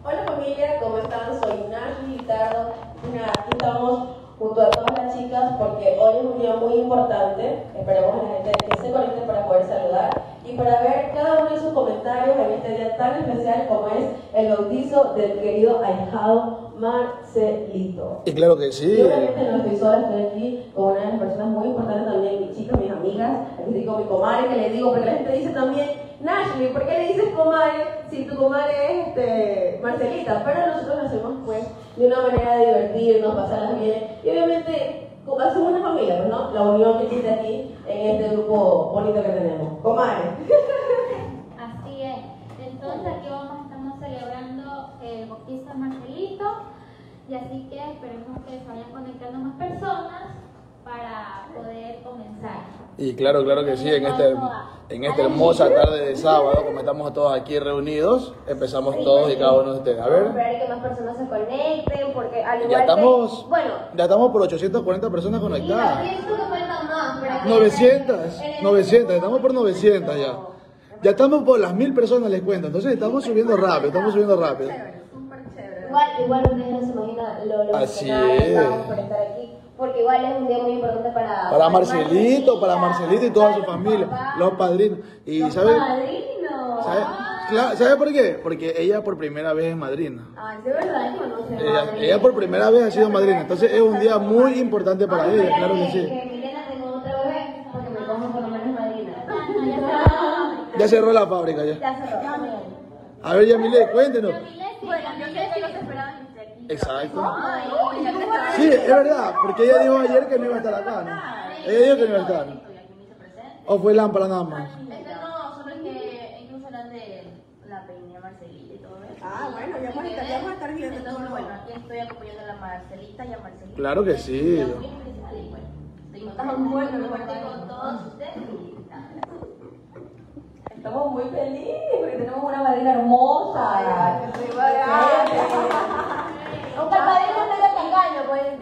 Hola familia, ¿cómo están? Soy Nashi Guitardo. Aquí estamos junto a todas las chicas porque hoy es un día muy importante. Esperemos a la gente que se conecte para poder saludar y para ver cada uno de sus comentarios en este día tan especial como es el bautizo del querido ahijado Marcelito. Y claro que sí. Yo obviamente no estoy sola, estoy aquí con una de las personas muy importantes también, mis chicas, mis amigas. Aquí estoy con mi comadre que le digo, porque la gente dice también, Nashley, ¿por qué le dices comadre si tu comadre es Marcelita? Pero nosotros lo hacemos pues de una manera de divertirnos, pasarlas bien y obviamente hacemos una familia, pues, ¿no? La unión que existe aquí en este grupo bonito que tenemos. Comadre. Así es. Entonces aquí estamos celebrando el bautizo de Marcelito y así que esperemos que se vayan conectando más personas para poder comenzar. Y claro que sí, en esta hermosa tarde de sábado, como estamos todos aquí reunidos, empezamos todos y cada uno de ustedes. A ver. Esperar que más personas se conecten, porque al igual Ya estamos, que, bueno, ya estamos por 840 personas conectadas. pienso que faltan más, pero 900, estamos por 900 ya. Ya estamos por las 1000 personas, les cuento. Entonces estamos subiendo rápido. igual ustedes no se imaginan lo Así emocionados que es. estamos por estar aquí, porque igual es un día muy importante Para Marcelito y toda su familia, los padrinos. Y ¿sabe por qué? Porque ella por primera vez es madrina. Ay, de verdad, no sé. Ella por primera vez ha sido madrina. Entonces es un día muy importante para ella, claro que sí. Que Milena tenga otra bebé, porque me cojo por lo menos madrina. Ya cerró la fábrica ya. Ya cerró. A ver, Yamile, cuéntenos. Bueno, yo sé que los esperaban que esté aquí. Exacto. Sí, es verdad, porque ella dijo ayer que no iba a estar acá, ¿no? Ella dijo que no iba a estar. ¿O fue lámpara nada más? No, solo es que incluso eran de la pequeña Marcelita y todo eso. Ah, bueno, ya vamos a estar viendo todo. Entonces, bueno, aquí estoy acompañando a la Marcelita y a Marcelita. Claro que sí. Estoy muy feliz y bueno, estoy muy fuerte con todos ustedes y nada. Estamos muy felices porque tenemos una madrina hermosa. Aunque el padrino no era tacaño, pues.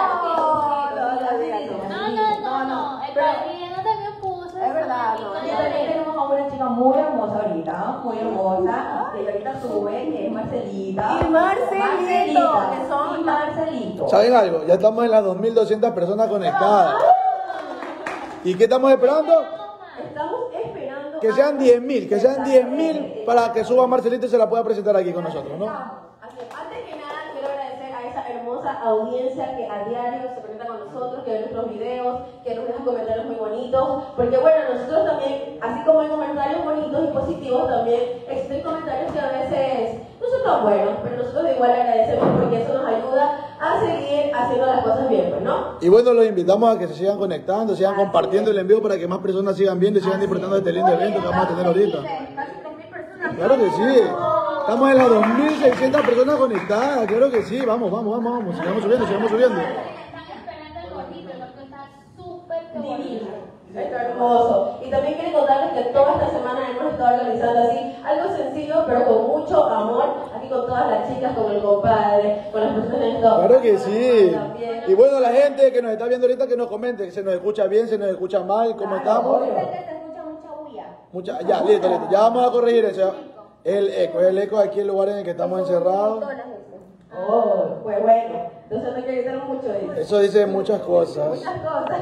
No. El padrino también puso. Es verdad, no. Y también tenemos a una chica muy hermosa ahorita, muy hermosa, que ahorita sube, que es Marcelita. Y Marcelito, que son- Y Marcelito. ¿Saben algo? Ya estamos en las 2200 personas conectadas. ¿Y qué estamos esperando? Estamos esperando Que sean 10.000 para que suba Marcelito y se la pueda presentar aquí con nosotros, ¿no? Así que, antes que nada, quiero agradecer a esa hermosa audiencia que a diario se conecta con nosotros, que ve nuestros videos, que nos deja comentarios muy bonitos. Porque, bueno, nosotros también, así como hay comentarios bonitos y positivos, también existen comentarios que a veces no son tan buenos, pero nosotros igual agradecemos porque eso nos ayuda a seguir haciendo las cosas bien, pues, ¿no? Y bueno, los invitamos a que se sigan conectando, sigan compartiendo el envío para que más personas sigan viendo y sigan disfrutando de este lindo evento que vamos a tener ahorita. Casi 3000 personas. Claro que sí. Estamos en las 2600 personas conectadas, claro que sí. Vamos. Sigamos subiendo. Están esperando el gordito, el gordito está súper bonito. Está hermoso. Y también quiero contarles que toda esta semana hemos estado organizando así algo sencillo, pero con mucho amor, aquí con todas las chicas, con el compadre, con las personas que han estado. Claro que sí. También. Y bueno, la gente que nos está viendo ahorita que nos comente, que se nos escucha bien, se nos escucha mal, cómo estamos. Se escucha mucha bulla. Ya, listo. Ya vamos a corregir eso. Es el eco aquí en el lugar en el que estamos encerrados. Oh, pues bueno. Entonces no hay que gritar mucho. Dice. Eso dice muchas cosas. Muchas cosas.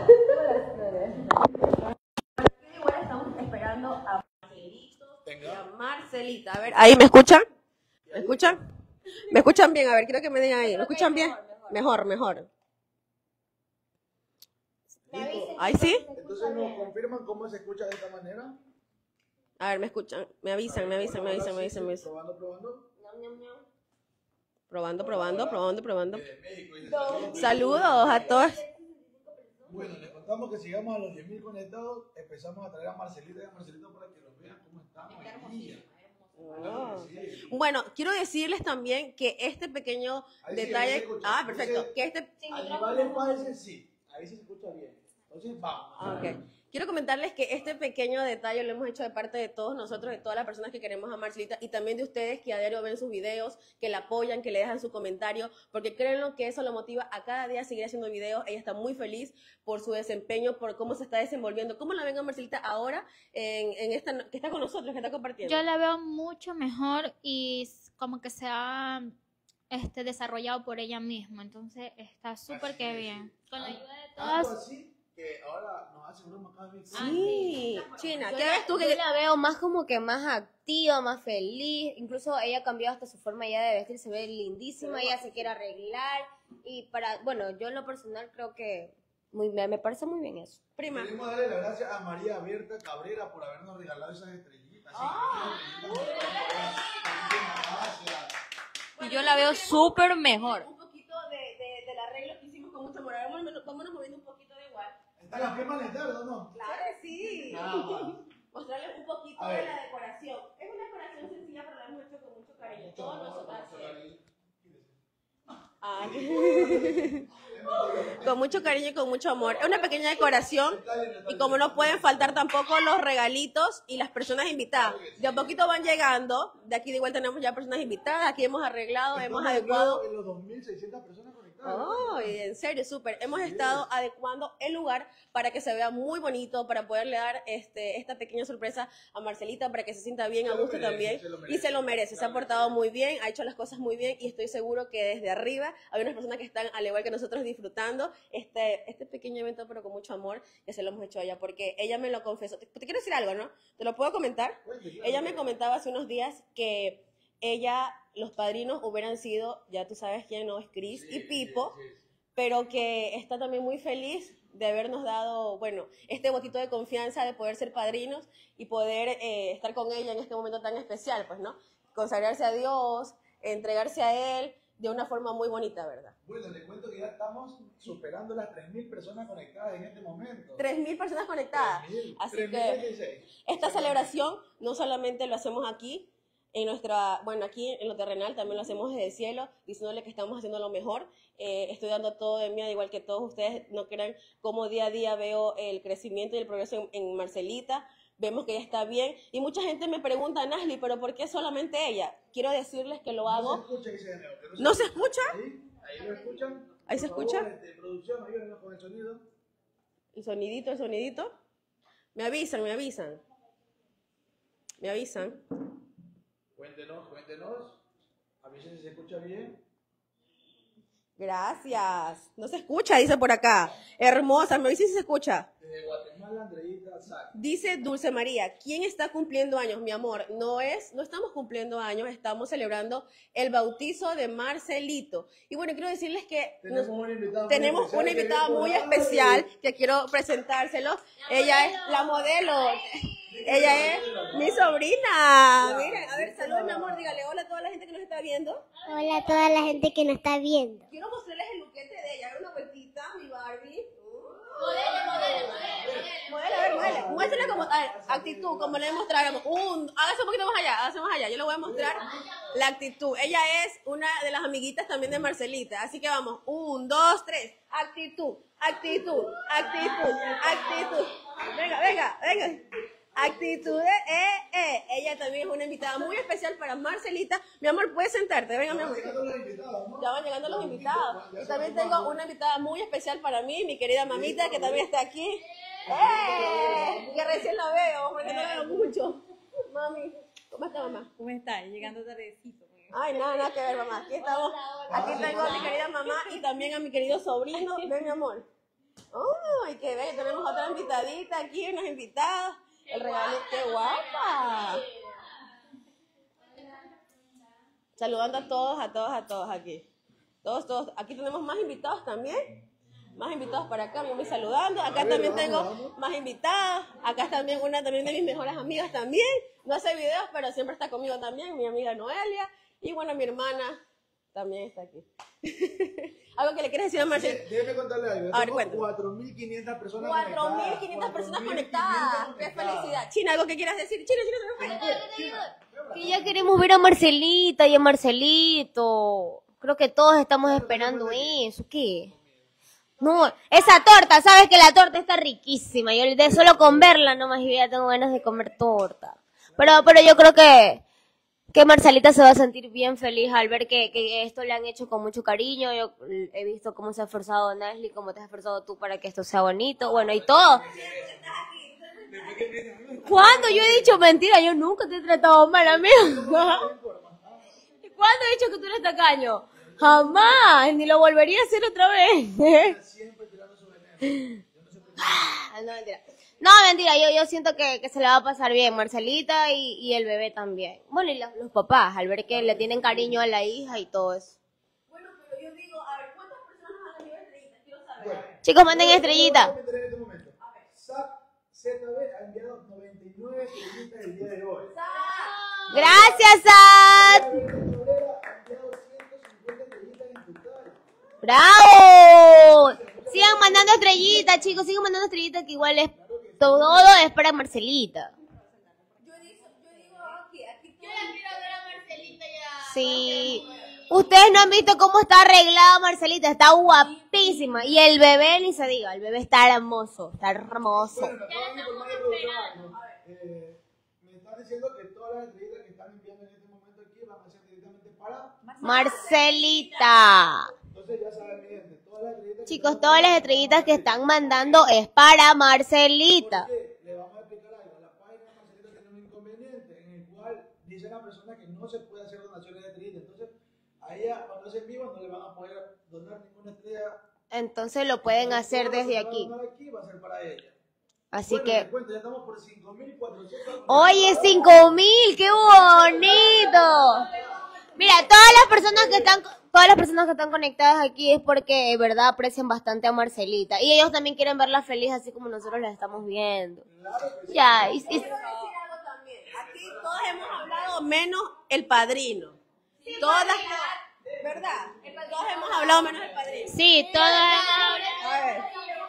Igual estamos esperando a Marcelito y a Marcelita. A ver, ¿ahí me escuchan? ¿Me escuchan? ¿Me escuchan bien? A ver, quiero que me digan ahí. ¿Me escuchan bien? Mejor. ¿Ahí sí? Entonces nos confirman cómo se escucha de esta manera. A ver, me escuchan. Me avisan. Probando. Saludos a todos. Bueno, les contamos que sigamos a los 10.000 conectados, empezamos a traer a Marcelita y a Marcelito para que los vean cómo estamos. Bueno, quiero decirles también que este pequeño detalle. Perfecto. Que este. Animales parece sí, ahí sí se escucha bien. Entonces vamos. Ok. Quiero comentarles que este pequeño detalle lo hemos hecho de parte de todos nosotros, de todas las personas que queremos a Marcelita y también de ustedes que a diario ven sus videos, que la apoyan, que le dejan su comentario, porque créanlo que eso lo motiva a cada día a seguir haciendo videos. Ella está muy feliz por su desempeño, por cómo se está desenvolviendo. ¿Cómo la ven a Marcelita ahora en esta, que está con nosotros, que está compartiendo? Yo la veo mucho mejor y como que se ha desarrollado por ella misma, entonces está súper que bien. Con la ayuda de todas. Así que ahora nos hace broma cada vez. Sí, China, ¿qué Yo ves tú? yo la veo más como que más activa, más feliz. Incluso ella ha cambiado hasta su forma ya de vestir, se ve lindísima, ella se quiere arreglar. Y bueno, yo en lo personal creo que me parece muy bien eso. Prima. Queremos darle las gracias a María Berta Cabrera por habernos regalado esas estrellitas. Y yo la veo súper mejor. Un poquito del arreglo que hicimos con mucho amor. Vámonos moviendo un poquito de igual. ¿Está la firma lentada o no? Claro que sí. Mostrarles un poquito A de ver. la decoración. Es una decoración sencilla, pero la hemos hecho con mucho cariño. Todos nosotros con mucho cariño y con mucho amor. Es una pequeña decoración y como no pueden faltar tampoco los regalitos y las personas invitadas. De a poquito van llegando. De aquí de igual tenemos ya personas invitadas. Aquí hemos arreglado, hemos adecuado. En los 2.600 personas conectadas. Oh, en serio, súper. Hemos estado adecuando el lugar para que se vea muy bonito, para poderle dar esta pequeña sorpresa a Marcelita, para que se sienta bien, a gusto también. Y se lo merece, se ha portado muy bien, ha hecho las cosas muy bien y estoy seguro que desde arriba hay unas personas que están al igual que nosotros disfrutando este pequeño evento, pero con mucho amor, que se lo hemos hecho a ella, porque ella me lo confesó. Te quiero decir algo, ¿no? ¿Te lo puedo comentar? Ella me comentaba hace unos días que los padrinos hubieran sido, ya tú sabes quién, ¿no? Es Chris y Pipo, pero que está también muy feliz de habernos dado, bueno, este botito de confianza de poder ser padrinos y poder estar con ella en este momento tan especial, pues, ¿no? Consagrarse a Dios, entregarse a Él de una forma muy bonita, ¿verdad? Bueno, les cuento que ya estamos superando las 3.000 personas conectadas en este momento. 3.000 personas conectadas. 3.000, Así 3.016. que esta celebración no solamente lo hacemos aquí, aquí en lo terrenal, también lo hacemos desde el cielo, diciéndole que estamos haciendo lo mejor. Estoy dando todo de mí, al igual que todos ustedes. No crean cómo día a día veo el crecimiento y el progreso en Marcelita. Vemos que ella está bien. Y mucha gente me pregunta, Nasli, ¿pero por qué solamente ella? Quiero decirles que lo hago. No se escucha, dice de nuevo, que ¿No se escucha? Ahí lo escuchan. ¿Ahí se Por escucha? favor, producción, ayúdenos con el sonido. El sonidito. Me avisan. Cuéntenos. A ver si se escucha bien. Gracias. No se escucha, dice por acá. Hermosa, me avisa si se escucha. Desde Guatemala, Andreita Sac. Dice Dulce María, ¿quién está cumpliendo años, mi amor? No estamos cumpliendo años, estamos celebrando el bautizo de Marcelito. Y bueno, quiero decirles que tenemos una invitada muy especial que quiero presentárselo. Ella es la modelo. Ella es mi sobrina. Miren, a ver, saludos, mi amor. Dígale hola a toda la gente que nos está viendo. Hola a toda la gente que nos está viendo. Quiero mostrarles el luquete de ella. A ver, una vueltita, mi Barbie. Modele. Muéstrale como actitud, como le mostráramos. Hágase un poquito más allá. Yo le voy a mostrar la actitud. Ella es una de las amiguitas también de Marcelita. Así que vamos, 1, 2, 3. Actitud. Venga. Actitud Ella también es una invitada muy especial para Marcelita. Mi amor, puedes sentarte. Venga, mi amor. Ya van llegando los invitados. Y también tengo una invitada muy especial para mí, mi querida mamita, que también está aquí. Que recién la veo, porque no la veo mucho. Mami, ¿cómo está, mamá? ¿Cómo está? Llegando tardecito. Ay, nada que ver, mamá. Aquí estamos. Aquí tengo a mi querida mamá y también a mi querido sobrino. Ven, mi amor. Ay, qué bello. Tenemos otra invitadita aquí, unas invitadas. El regalo, qué guapa. Saludando a todos aquí. Todos. Aquí tenemos más invitados también. Más invitados para acá, me voy saludando. Acá también tengo más invitadas. Acá es también una de mis mejores amigas también. No hace videos, pero siempre está conmigo también, mi amiga Noelia. Y bueno, mi hermana también está aquí. ¿Algo que le quieres decir a Marcelo? Déjeme contarle algo. A ver, Tengo cuéntame. 4.500 personas 4.500 personas conectadas. ¡Qué felicidad! China, ¿algo que quieras decir? China, Que ya queremos ver a Marcelita y a Marcelito. Creo que todos estamos esperando eso. ¿Qué? No, esa torta, sabes que la torta está riquísima. Yo de solo con verla nomás yo ya tengo ganas de comer torta. Pero yo creo que Marcelita se va a sentir bien feliz al ver que esto le han hecho con mucho cariño. Yo he visto cómo se ha esforzado Nasli, cómo te has esforzado tú para que esto sea bonito. Bueno, y todo. ¿Cuándo yo he dicho mentira? Yo nunca te he tratado mal, amigo. ¿Cuándo he dicho que tú eres tacaño? Jamás, ni lo volvería a hacer otra vez. No, mentira. No, mentira, yo siento que se le va a pasar bien Marcelita y el bebé también. Bueno, y los papás, al ver que le tienen cariño a la hija y todo eso. Bueno, pero yo digo, a ver, ¿cuántas personas han recibido estrellitas? Quiero saber. Chicos, manden estrellita. ZB ha enviado 99 estrellitas el día de hoy. Gracias, Sad. ¡Bravo! Sigan mandando estrellitas, chicos, sigan mandando estrellitas que igual es todo es para Marcelita. Yo digo aquí Yo la quiero ver a Marcelita ya. Sí. Ustedes no han visto cómo está arreglada Marcelita, está guapísima. Y el bebé, ni se diga, el bebé está hermoso, está hermoso. Bueno, me están diciendo que todas las estrellitas que están enviando en este momento aquí van a ser directamente para Marcelita. Entonces ya saben, mi gente, todas las estrellitas. Chicos, todas las estrellitas que están mandando es para Marcelita. Porque le vamos a explicar algo. La página de Marcelita tiene un inconveniente en el cual dice la persona que no se puede hacer donaciones de estrellitas. Entonces, a ella cuando es en vivo no le van a poder donar ninguna estrella. Entonces lo pueden hacer desde aquí. Va a ser para ella. Así Bueno, que... les cuento, ya estamos por 5.400. Oye, 5.000, qué bonito. Mira, todas las personas que están conectadas aquí es porque de verdad aprecian bastante a Marcelita y ellos también quieren verla feliz así como nosotros la estamos viendo. Ya, Quiero decir algo también. Aquí todos hemos hablado menos el padrino. Todas, ¿verdad? Todos hemos hablado menos el padrino. sí, todas. A ver.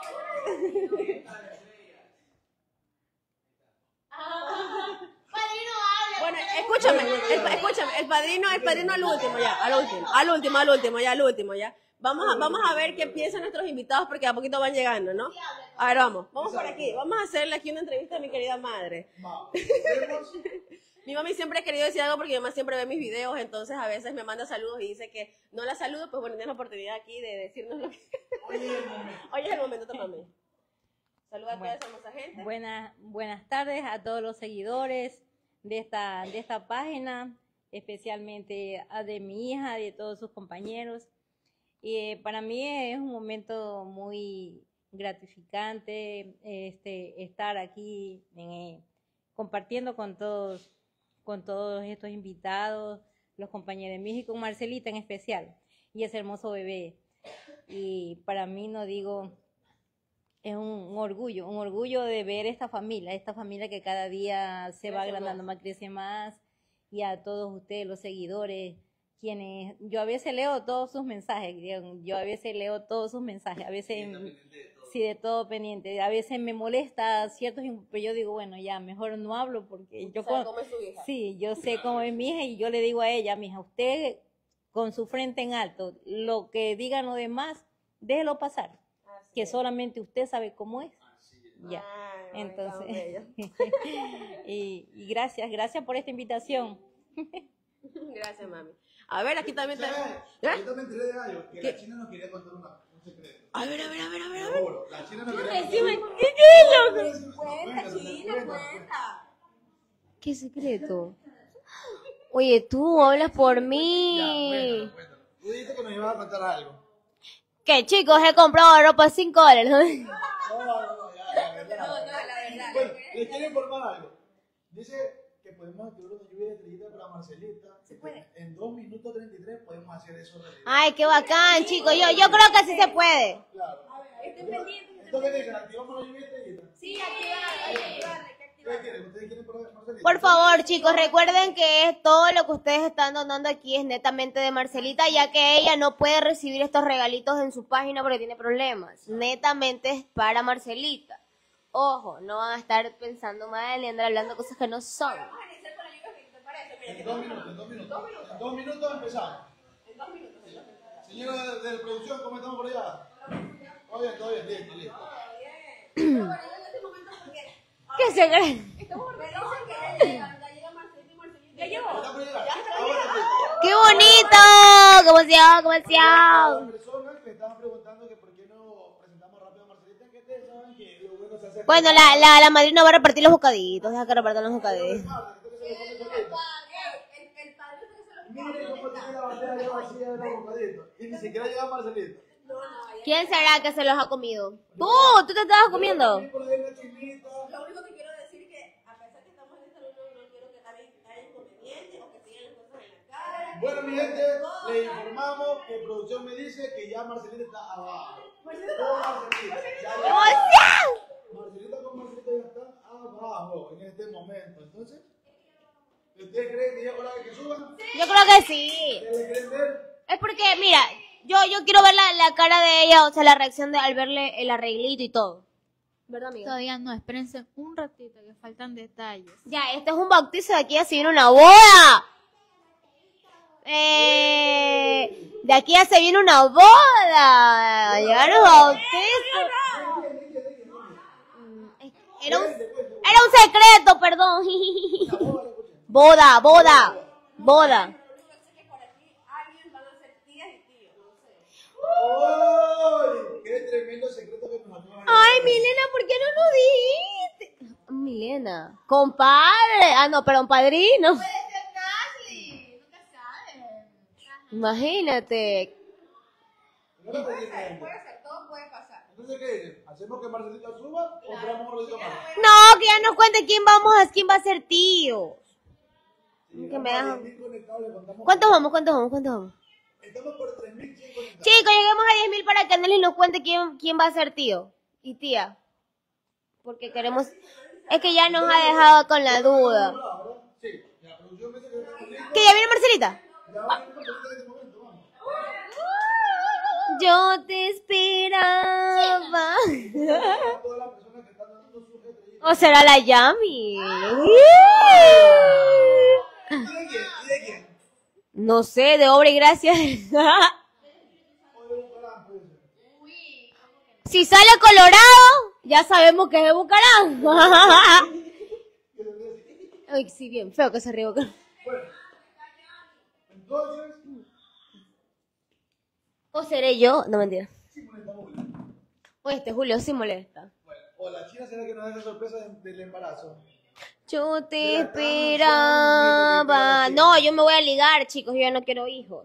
Bueno, escúchame, el padrino al último ya. Vamos a ver qué piensan nuestros invitados porque a poquito van llegando, ¿no? A ver, vamos por aquí, vamos a hacerle aquí una entrevista a mi querida madre. Mi mami siempre ha querido decir algo porque mi mamá siempre ve mis videos, entonces a veces me manda saludos y dice que no la saludo, pues bueno, tienes la oportunidad aquí de decirnos lo que... Hoy es el momento, mami. Saluda a toda esa hermosa gente. Buenas tardes a todos los seguidores de esta página, especialmente a de mi hija, de todos sus compañeros. Para mí es un momento muy gratificante estar aquí compartiendo con todos estos invitados, los compañeros de mi hija y con Marcelita en especial, y ese hermoso bebé. Y para mí, no digo... Es un orgullo de ver esta familia que cada día se va agrandando más, crece más, y a todos ustedes, los seguidores, quienes, yo a veces leo todos sus mensajes, a veces sí, de todo pendiente, a veces me molesta ciertos, pero yo digo, bueno, ya, mejor no hablo porque yo sé cómo es mi hija y yo le digo a ella, mi hija, usted con su frente en alto, lo que digan los demás, déjelo pasar. Que solamente usted sabe cómo es. Ya. Entonces, y gracias por esta invitación. Gracias, mami. A ver, aquí también tenemos... Yo también tiré de algo, que la China nos quería contar un secreto. A ver. Seguro, la China nos quería contar ¿Qué es lo que? Cuenta, China, cuenta. ¿Qué secreto? Oye, tú hablas por mí. Cuéntalo. Tú dijiste que nos ibas a contar algo. ¿Qué, chicos? He comprado ropa a $5. No, la verdad. Bueno, les quiero informar algo. Dice que podemos activar una lluvia de estrellitas para Marcelita. Se puede. En 2 minutos 33 podemos hacer eso realidad. Ay, qué bacán, chicos. Yo creo que sí se puede. Claro. Entonces, ¿qué dicen? ¿Activamos la lluvia de estrellitas? Sí, activarla. ¿Ustedes quieren para Marcelita? Por favor, chicos, recuerden que todo lo que ustedes están donando aquí es netamente de Marcelita, ya que ella no puede recibir estos regalitos en su página porque tiene problemas. Netamente es para Marcelita. Ojo, no van a estar pensando mal ni andar hablando cosas que no son. En 2 minutos. En 2 minutos empezamos. Señora de producción, ¿cómo estamos por allá? Todo bien, listo. ¿Qué se cree? ¡Qué bonito! ¡Qué emoción, qué emoción! Las personas que estaban preguntando que por qué no presentamos rápido a Marcelita, que ustedes saben que lo bueno se hace. Bueno, la madrina va a repartir los bocaditos. Deja que repartan los bocaditos. Miren cómo tiene la bandeja ya vacía de los bocaditos. Y ni siquiera llega Marcelita. ¿Quién será que se los ha comido? ¡Tú! ¿Tú te estabas comiendo? Por ahí una chinita. Lo único que quiero decir es que, a pesar que estamos en esta reunión, no quiero que haya inconvenientes o que sigan las cosas en la cara. Bueno, mi gente, les informamos que producción me dice que ya Marcelita está abajo. Marcelita con Marcelita ya están abajo en este momento. Entonces, ¿ustedes creen que ya es hora de que suban? Yo creo que sí. ¿Ustedes quieren ver? Es porque, mira, yo quiero ver la cara de ella, o sea, la reacción al verle el arreglito y todo. ¿Verdad, amiga? Todavía no, espérense un ratito que faltan detalles. Ya, este es un bautizo, de aquí ya se viene una boda. De aquí ya se viene una boda. Llegaron los bautizos. Era un secreto, perdón. Boda. ¡Ay! ¡Qué tremendo secreto que nos acabas de Ay, dar! Milena, ¿por qué no lo dijiste? Milena, compadre. Ah, no, perdón, padrino. Puede ser Nasli, nunca sabes. Imagínate. No puede ser, Todo puede pasar. Entonces, ¿qué dicen? ¿Hacemos que Marcelita suba o esperamos un ratito más? No, que ya nos cuente quién va a ser tío. Si Que me llegamos a dejan. 10.000 conectados, le contamos. ¿Cuántos vamos? Estamos por 3.100 conectados. Chicos, lleguemos a 10.000 para que Nelly nos cuente quién va a ser tío y tía. Porque queremos... Es que ya nos ha dejado con la duda. Sí, la producción me dice que estamos listos. ¿Que ya viene Marcelita? Ya va a venir Marcelita en este momento, vamos. Yo te esperaba. A todas las personas que están dando sus estrellitas. ¿O será la Yami? ¿Y de quién? No sé, de obra y gracia. O de Bucaram, puede ser. Si sale colorado, ya sabemos que es de Bucaram. Ay, sí, bien feo que se ríe Bucaram. Bueno, entonces, ¿O seré yo? No, mentira. sí molesta Julio. O este Julio sí molesta. Bueno, o la China será que nos da esa sorpresa del embarazo. Yo te esperaba. No, yo me voy a ligar, chicos. Yo ya no quiero hijos.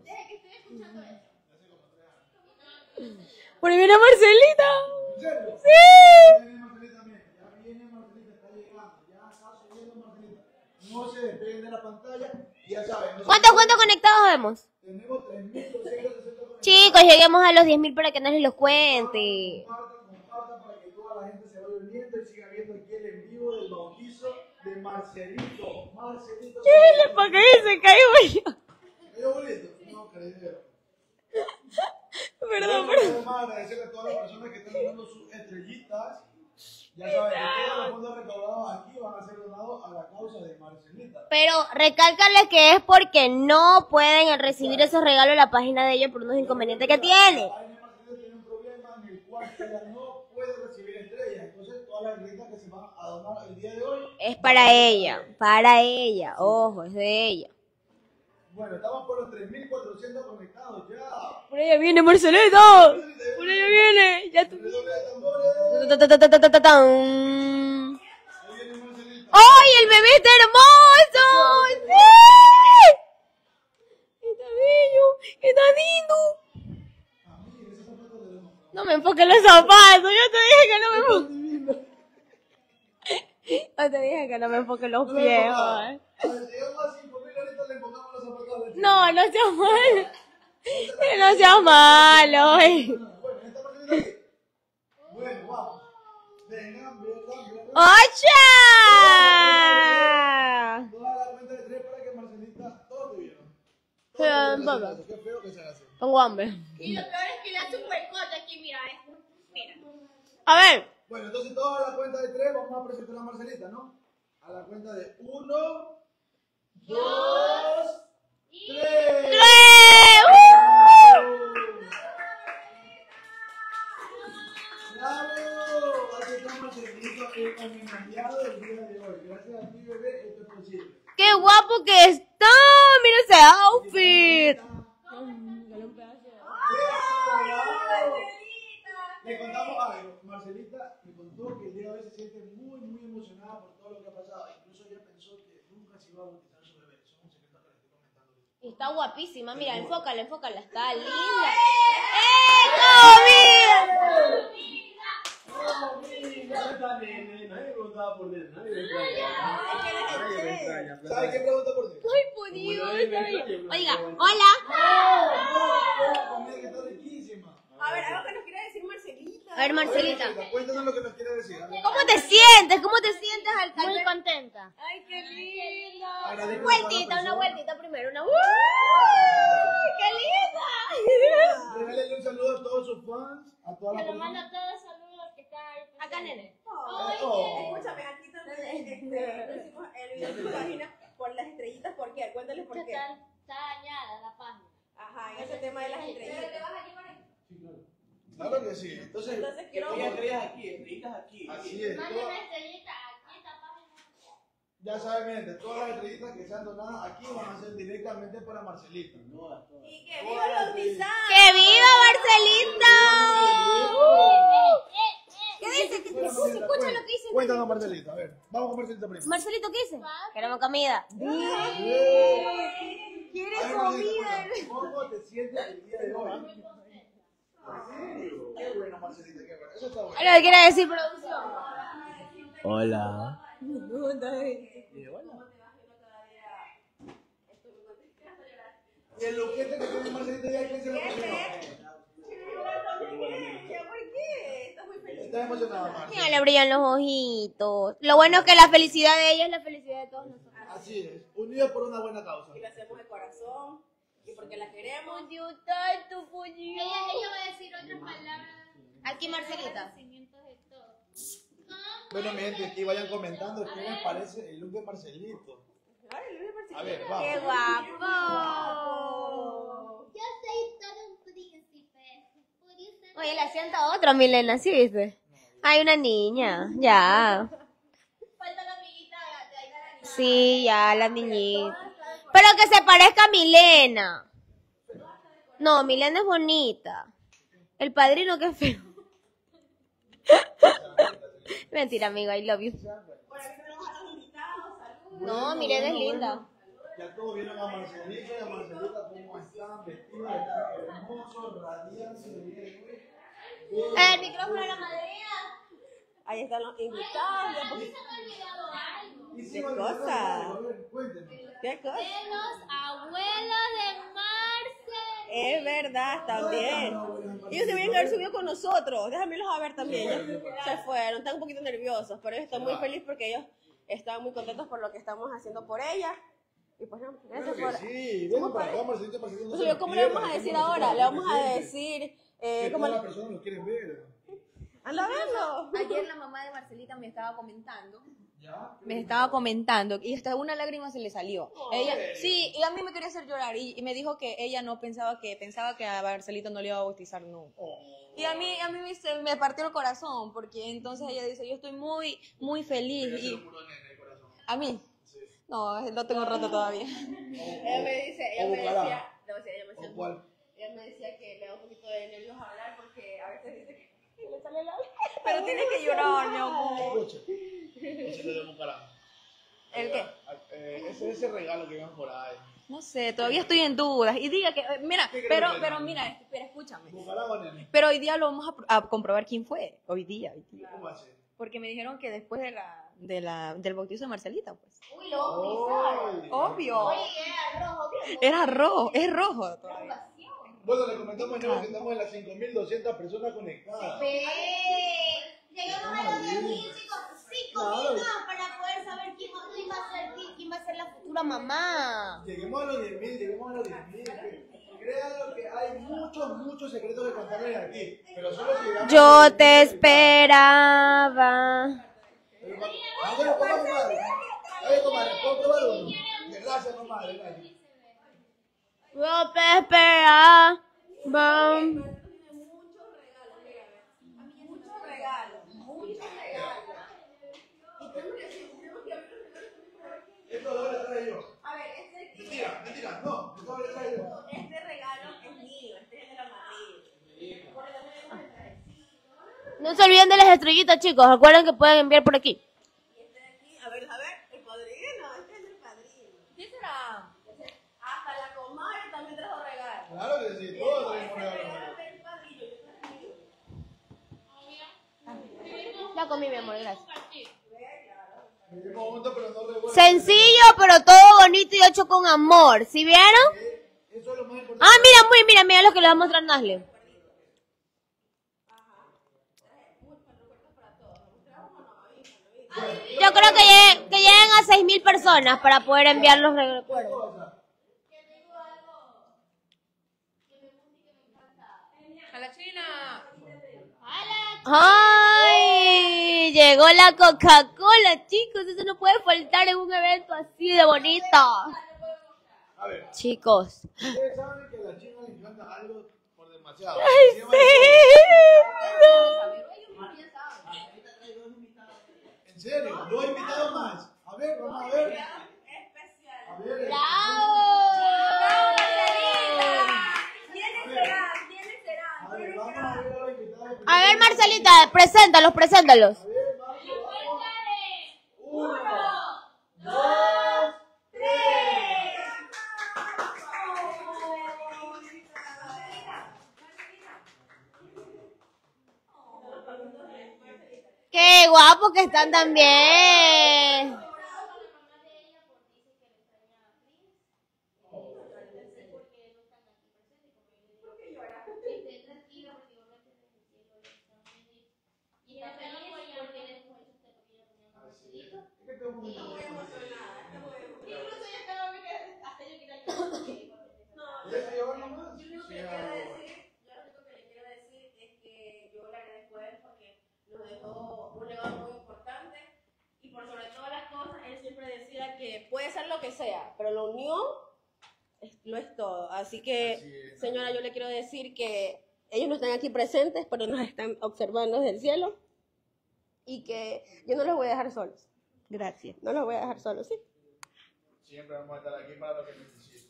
Por ahí viene Marcelita. ¿En serio? Sí. Ya viene Marcelita también. Ya viene Marcelita, está llegando. Ya está subiendo Marcelita. No se despeguen de la pantalla. Ya saben. ¿Cuántos conectados vemos? Tenemos 3.260 conectados. Chicos, lleguemos a los 10.000 para que nos los cuente. Compartan para que toda la gente se vaya uniendo y siga viendo aquí el en vivo del bautizo de Marcelito. Marcelito. Chile, ¿para qué se cayó yo? ¿Cayó bonito? No, creo. Perdón. Vamos a agradecerle a todas las personas que están dando sus estrellitas. Ya saben que todos los fondos recaudados aquí van a ser donados a la causa de Marcelita. Pero recálcale que es porque no pueden recibir esos regalos en la página de ella por unos inconvenientes que tiene. La página de Marcelita tiene un problema en el cual ella no puede recibir estrellas. Entonces, todas las estrellitas que se van a donar el día de hoy Es para ella, ojo, es de ella. Bueno, estamos por los 3.400 conectados ya. Por ella viene Marcelita. Por ella viene. Ya tú. Redoble de tambores. Tan. Ahí viene Marcelita. ¡Ay, el bebé está hermoso! ¡Sí! Está bello, está lindo. No me enfoques los zapatos, yo te dije que no me enfoques. Yo te dije que no me enfoques los pies. Ay. A ver, llegamos a 5.000 ahorita le enfocamos los zapatos a la chica. No, no seas malo. No seas malo. Bueno, esta Marcelita aquí. Bueno, vamos. Vengan. ¡Ocha! Toda la cuenta de 3 para que Marcelita todo vieron. Pero, papá. Qué feo que se haga así. Tengo hambre. Y lo peor es que la super corta aquí, mira, mira. A ver. Bueno, entonces toda la cuenta de 3 vamos a presentar a Marcelita, ¿no? A la cuenta de 1, 2, 3. ¡Tres! el homenajeado del día de hoy. Gracias a ti, bebé, esto es posible. ¡Qué guapo que está! ¡Mira ese outfit! Le contamos algo. Marcelita me contó que el día de hoy se siente muy, muy emocionada por todo lo que ha pasado. Incluso ella pensó que nunca se iba a bautizar su bebé. Eso es un secreto que le estoy comentando. Está guapísima, mira, enfócala, enfócala, está linda. ¡Eh, comida! ¿Sabes quién pregunta por ti? Ay, por Dios. Oiga, hola. Comida que está riquísima. A ver, algo que nos quiere decir Marcelita. A ver, Marcelita, Cuéntanos lo que nos quiere decir. ¿cómo te sientes? ¿Cómo te sientes al Muy contenta. Ay, qué linda. Agradezco Vueltita, una vueltita primero, una. ¡Uy! ¡Qué linda! Regálale un saludo a todos sus fans, a todas las Se lo mando personas. a todos saludos que están ahí. Acá, nene. Escúchame, aquí también decimos el video de tu página por las estrellitas. ¿Por qué? Cuéntales por qué. Está dañada la página. Ajá, en ese tema de las estrellitas. Claro que sí. Entonces, Entonces quiero... Estrellas aquí. así es. Manden una estrellita aquí esta página. Ya saben, gente, todas las estrellitas que sean donadas aquí van a ser directamente para Marcelita. Y que viva los bautizados. ¡Que viva Marcelita! ¿Qué dice? Escucha lo que dice. Cuéntanos, Marcelita. A ver, vamos con Marcelita primero. Marcelito, ¿qué dice? Queremos comida. ¿Quieres comida? ¿Cómo te sientes el día de hoy? Qué bueno, Marcelita, qué bueno. Eso está bueno. ¿Qué quiere decir producción? Hola. Y el loquete que tiene Marcelita ya, ¿quién se lo comió? ¿Por qué? Estás muy feliz. Estás emocionada, Mira, Marcelita. le brillan los ojitos. Lo bueno es que la felicidad de ella es la felicidad de todos nosotros. Así es, unidos por una buena causa. Y lo hacemos de corazón. Y porque la queremos. Ella va a decir otras palabras. Aquí, Marcelita. Agradecimientos de todo. Bueno, mi gente, aquí vayan comentando qué les parece el look de Marcelito. Ay, Luis Marcelita. A ver, ¡Qué vamos. guapo! Yo soy todo un príncipe. Oye, le sienta otra, Milena, ¿sí viste? Hay una niña, ya. Falta la amiguita de ahí la niña. Sí, ya, la niñita. Pero que se parezca a Milena. No, Milena es bonita. El padrino que es feo. Mentira, amigo, I love you. Por aquí tenemos a los invitados. Saludos. No, Milena es linda. Ya todos vieron a Marcelito y a Marcelita cómo están vestidos, están hermosos, radiantes el día de hoy. El micrófono de la madrina. Ahí están los invitados. Se me ha olvidado algo. Y sí, ¿Qué Marcelita, cosa? a ver, cuéntenos. ¿Qué cosa? De los abuelos de Marcel. Es verdad, también. Ellos se vienen que haber subido con nosotros. Déjamelos a ver también. Ellos se fueron, están un poquito nerviosos, pero ellos están muy felices porque ellos están muy contentos por lo que estamos haciendo por ella. Y pues no, gracias Claro por... que sí, vengan para acá, Marcelito, Marcelito. Entonces, yo, ¿cómo le vamos a decir ahora? Le vamos a decir... Que ¿cómo todas le... las personas lo quieren ver. ¡Anda a verlo! Ayer la mamá de Marcelita me estaba comentando. ¿Ya? Y hasta una lágrima se le salió. Ella, sí, y a mí me quería hacer llorar y me dijo que ella no pensaba que a Marcelito no le iba a bautizar nunca. Y a mí me partió el corazón porque entonces ella dice, yo estoy muy, muy feliz. Y a mí, no, lo tengo roto todavía. Ella me dice, ella me decía... No, sí, ella me decía... ¿O cuál? Ella me decía que le da un poquito de nervios hablar porque a veces dice que le sale la... Pero tienes que llorar, mi amor. Escucha. Ese le demos para. ¿El qué? Ese regalo que van por ahí. No sé, todavía estoy en dudas. Y diga que, mira, ¿Qué pero crees que mira, espera, escúchame. Bucaramanga, nene. Pero hoy día lo vamos a comprobar quién fue. Hoy día. ¿Cómo va a ser? Porque me dijeron que después del bautizo de Marcelita, pues. Uy, lo bautizaron. Obvio. Oye, era rojo. Era rojo, es rojo todavía. Bueno, le comentamos que estamos en las 5.200 personas conectadas. Llegamos a los 10.000, chicos. 5 minutos para poder saber quién va a ser la futura mamá. Lleguemos a los 10.000, lleguemos a los 10.000. Créanlo que hay muchos secretos que contarles aquí. Pero solo si llegamos Yo te esperaba. Ándale, comadre. Oye, comadre, ¿puedo probar uno? Gracias, comadre. Gracias. Yo te esperaba. Muchos regalos. traje yo. A ver, Mentira, no, yo le traje yo. este regalo es mío, este es de la madrina. Porque también tenemos el trajecito. No se olviden de las estrellitas, chicos. Recuerden que pueden enviar por aquí. Y este de aquí, a ver, el padrino, este es el padrino. ¿Qué será? Hasta la comadre también trajo regalos. Claro que sí, todos traemos regalos. El padrino, yo traje mío. Ya comí, mi amor, gracias. Vivimos juntos, pero no revueltos. Sencillo, pero todo bonito y hecho con amor. ¿Sí vieron? Eso es lo más importante. Ah, mira lo que le va a mostrar Nasle. Yo creo que lleguen a 6,000 personas para poder enviar los recuerdos. A la China. ¡Ay! Llegó la Coca-Cola, chicos. Eso no puede faltar en un evento así de bonito. A ver, Chicos. ustedes saben que a la China le encanta algo por demasiado. ¡Ay, Se llama sí! ¿En serio? 2 invitados más. A ver, vamos a ver. A ver. ¡Bravo! ¿Quiénes serán? A ver, vamos a ver a los invitados. A ver, Marcelita, preséntalos. A ver, vamos. 1, 2, 3. ¡Qué guapos que están también! Que puede ser lo que sea, pero la unión lo es todo. Así que, señora, yo le quiero decir que ellos no están aquí presentes, pero nos están observando desde el cielo y que yo no los voy a dejar solos. Gracias. No los voy a dejar solos, ¿sí? Siempre vamos a estar aquí para lo que necesiten.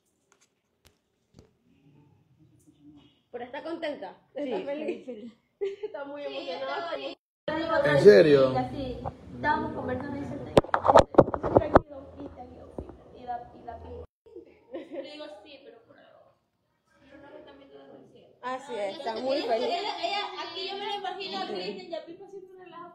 Pero está contenta, está feliz. Está muy emocionada. ¿En serio? Así, estábamos conversando y dice, le digo, sí, pero también te das el cielo. Así es, está muy feliz. Aquí yo me la imagino a Cristian y a Pipo siempre relajo.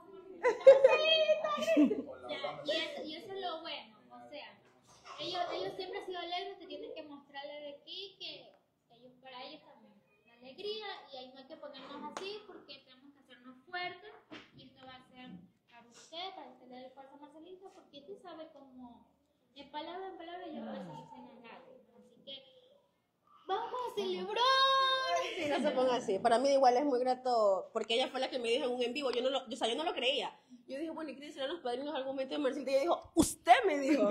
Y eso es lo bueno, o sea, ellos siempre han sido alegres, te tienen que mostrarle de aquí que ellos, para ellos también, la alegría, y ahí no hay que ponernos así porque tenemos que hacernos fuertes, y esto va a ser para usted, para que le dé fuerza a Marcelito, porque usted sabe cómo, de palabra en palabra, yo a veces enseñan algo, así que vamos a celebrar. Sí, no se ponga así. Para mí igual es muy grato, porque ella fue la que me dijo en un en vivo, yo no lo creía. Yo dije, bueno, ¿y qué serán los padrinos algún momento de Marcelita? Y ella dijo, usted me dijo.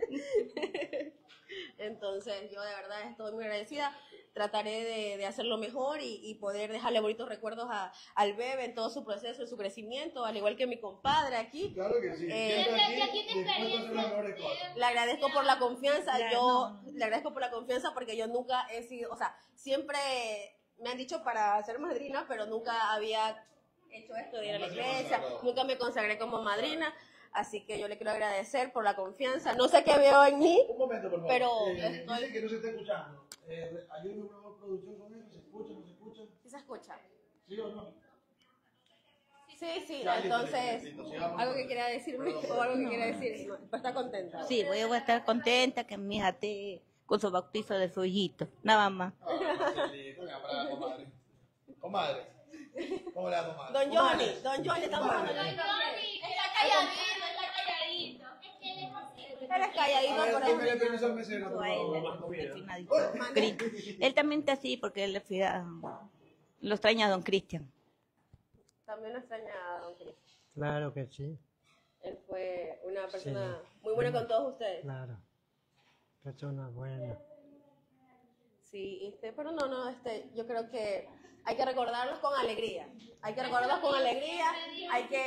Entonces, yo de verdad estoy muy agradecida. Trataré de hacerlo mejor y poder dejarle bonitos recuerdos al bebé en todo su proceso, en su crecimiento, al igual que mi compadre aquí. Claro que sí. Siempre aquí, dispuesto a hacer las mejores cosas. Le agradezco por la confianza, le agradezco por la confianza porque yo nunca he sido, o sea, siempre me han dicho para ser madrina, pero nunca había hecho esto de ir a la iglesia, nunca me consagré como madrina, así que yo le quiero agradecer por la confianza. No sé qué veo en mí, Un momento, por favor. pero Dicen que no se está escuchando. Ayúdenme por favor, producción con eso. ¿Se escucha, no se escucha? ¿sí se escucha? ¿Sí o no? Sí, Ya, entonces, listo. Sigamos. algo que quiera decirme o algo que quiera decir, no, está contenta. Sí, voy a estar contenta que mi hija esté con su bautizo de su hijito, nada más. Marcelito, venga para la comadre. Comadre. ¿Cómo le da comadre? Don Johnny, estamos hablando de Está calladito. Es que él es así. Eres calladito, pero Dime permiso al mesero, por A él, favor. refinadito. Él también está así porque él lo extraña a don Cristian. también lo extraña a don Cristian. Claro que sí, Él fue una persona muy buena con todos ustedes. claro. Persona buena. Sí, pero no, yo creo que hay que recordarlos con alegría. Hay que recordarlos con alegría, hay que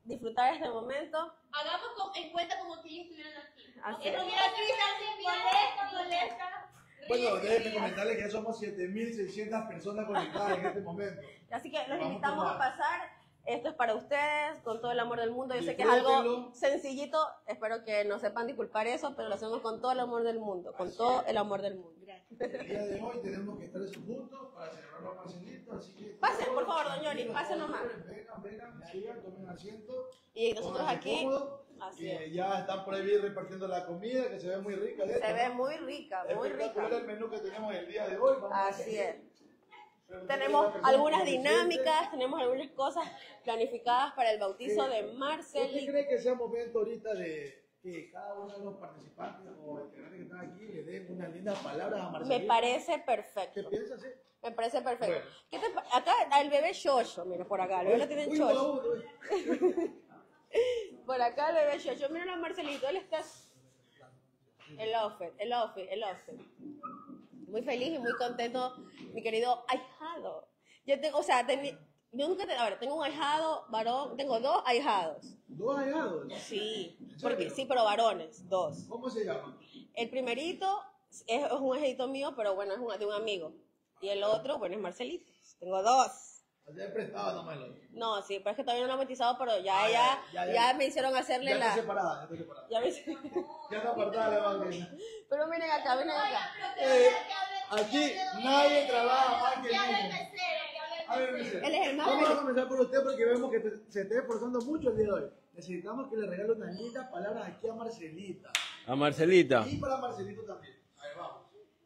disfrutar este momento. Hagamos en cuenta como que ellos estuvieran aquí. Así es. Molesta. Bueno, déjenme comentarles que ya somos 7.600 personas conectadas en este momento. Así que los Vamos invitamos a a pasar. Esto es para ustedes, con todo el amor del mundo. Yo sé que es algo Disfrútenlo. sencillito. Espero que nos sepan disculpar eso, pero lo hacemos con todo el amor del mundo. Con todo el amor del mundo. El día de hoy tenemos que estar juntos para celebrar los Marcelitos, así que... Pasen, por favor, don Yori, pasen nomás. Vengan, sigan, tomen asiento. Y nosotros pónganse aquí, cómodos, así y es. ya están por ahí repartiendo la comida, que se ve muy rica. de Se hecho, ve ¿no? muy rica, muy Espectacular rica. el menú que tenemos el día de hoy. Vamos a Así es. preguntarle a Tenemos la persona algunas que se dinámicas, siente. tenemos algunas cosas planificadas para el bautizo de ¿Usted Marcelito. cree que sea momento ahorita de que cada uno de los participantes o integrantes que están aquí le den unas lindas palabras a Marcelito? Me parece ¿Qué perfecto. piensas? Sí? Me parece perfecto. Bueno. ¿Qué te acá el bebé Xoxo, mira, por acá, el bebé lo tienen Uy, Xoxo. no, Por acá el bebé Xoxo. Miren a Marcelito, él está... El outfit. Muy feliz y muy contento, mi querido ahijado. Yo tengo, o sea, yo nunca a ver, tengo un ahijado varón, tengo 2 ahijados. ¿Dos hallados? Sí, ¿En porque serio? sí, pero varones, 2. ¿Cómo se llama? El primerito es un ahijito mío, pero bueno, es de un amigo. Y el otro, bueno, es Marcelito. Tengo 2. Te he prestado nomás el otro. No, sí, pero es que todavía no lo han bautizado, pero ya. ya me hicieron hacerle Ya la... está separada, ya está separada. Ya me hicieron... Ya está apartada la banquina. Pero miren acá, miren acá. Aquí nadie trabaja más que el niño. A ver, mesero. Él es el más Vamos a feliz. comenzar por usted porque vemos que se está esforzando mucho el día de hoy. Necesitamos que le regale unas lindas palabras aquí a Marcelita. A Marcelita. Y para Marcelito también. A ver, vamos.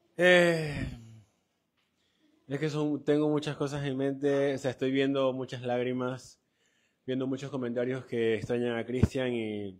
Es que tengo muchas cosas en mente, o sea, estoy viendo muchas lágrimas, viendo muchos comentarios que extrañan a Cristian y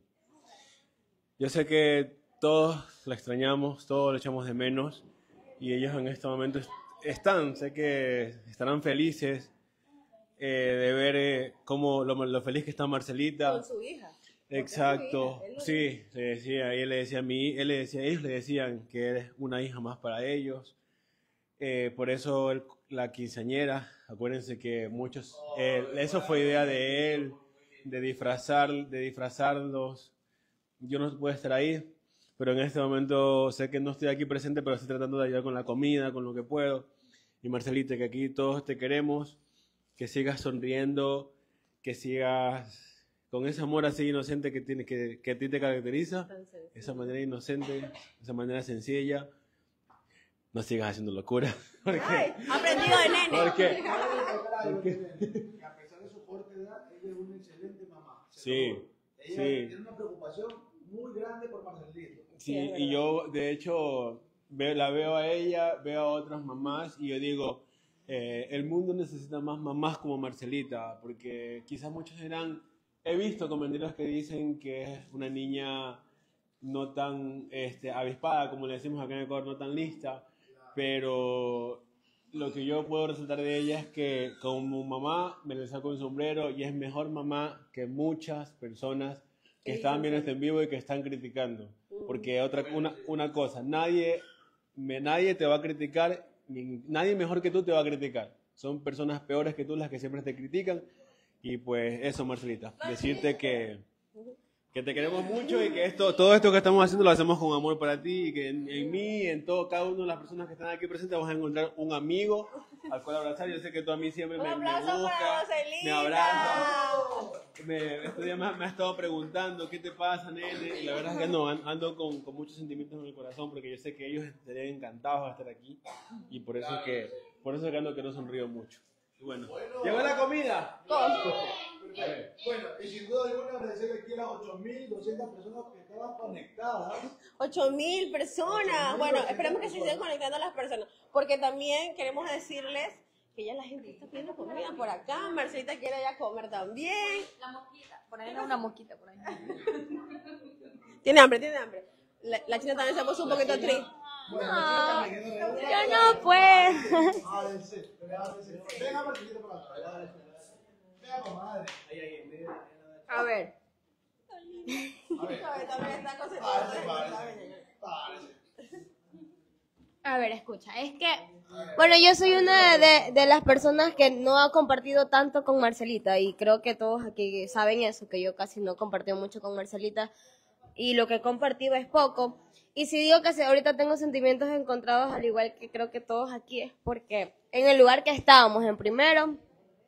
yo sé que todos la extrañamos, todos lo echamos de menos y ellos en este momento sé que estarán felices de ver cómo lo feliz que está Marcelita. Con su hija. Exacto, Él lo sí, se decía, ellos le decían que eres una hija más para ellos. Por eso la quinceañera, acuérdense que muchos, eso fue idea de él, de disfrazarlos. Yo no puedo estar ahí, pero en este momento sé que no estoy aquí presente, pero estoy tratando de ayudar con la comida, con lo que puedo. Y Marcelita, que aquí todos te queremos, que sigas sonriendo, que sigas con ese amor así inocente que a ti te caracteriza, esa manera inocente, esa manera sencilla. No sigas haciendo locura. Ay, aprendido de nene. Porque Que a pesar de su corta edad, ella es una excelente mamá. sí, Ella sí. tiene una preocupación muy grande por Marcelito. Sí, y yo, de hecho, la veo a ella, veo a otras mamás y yo digo, el mundo necesita más mamás como Marcelita, porque quizás muchos dirán, he visto comentarios que dicen que es una niña no tan avispada, como le decimos acá en Ecuador, no tan lista, pero lo que yo puedo resaltar de ella es que como mamá me le saco un sombrero y es mejor mamá que muchas personas que están viendo este en vivo y que están criticando. Porque una cosa, nadie te va a criticar, nadie mejor que tú te va a criticar. Son personas peores que tú las que siempre te critican. Y pues eso, Marcelita, decirte que te queremos mucho y que todo esto que estamos haciendo lo hacemos con amor para ti y que en mí, en cada una de las personas que están aquí presentes vas a encontrar un amigo al cual abrazar. Yo sé que tú a mí siempre me buscas, me abrazas. Este día me ha estado preguntando qué te pasa, nene, y la verdad es que no, ando con muchos sentimientos en el corazón porque yo sé que ellos estarían encantados de estar aquí y por eso es que ando que no sonrío mucho. Y bueno, ¿llegó la comida? Bueno, y sin duda alguna agradecerle aquí a las 8.200 personas que estaban conectadas. 8.000 personas. Bueno, esperemos que se sigan conectando las personas, porque también queremos decirles que ya la gente está pidiendo comida por acá. Marcelita quiere ya comer también. La mosquita, por ahí una mosquita por ahí. Tiene hambre. La china también se puso un poquito triste. Bueno, Yo no puedo. Venga, Marcelita, por acá. Venga, comadre. A ver. También está Parece. A ver, escucha, es que Bueno, yo soy una de las personas que no ha compartido tanto con Marcelita y creo que todos aquí saben eso, que yo casi no he compartido mucho con Marcelita y lo que he compartido es poco. Y si digo que ahorita tengo sentimientos encontrados, al igual que creo que todos aquí, es porque en el lugar que estábamos, en primero,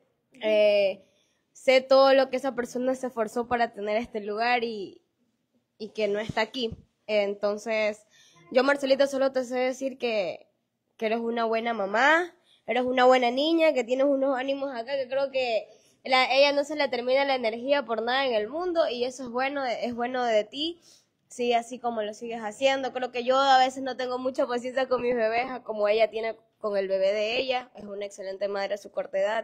sé todo lo que esa persona se esforzó para tener este lugar y que no está aquí. Entonces, yo, Marcelita, solo te sé decir que eres una buena mamá, eres una buena niña, que tienes unos ánimos acá, que creo que ella no se le termina la energía por nada en el mundo y eso es bueno de ti. Sí, así como lo sigues haciendo. Creo que yo a veces no tengo mucha paciencia con mis bebés, como ella tiene con el bebé de ella. Es una excelente madre a su corta edad.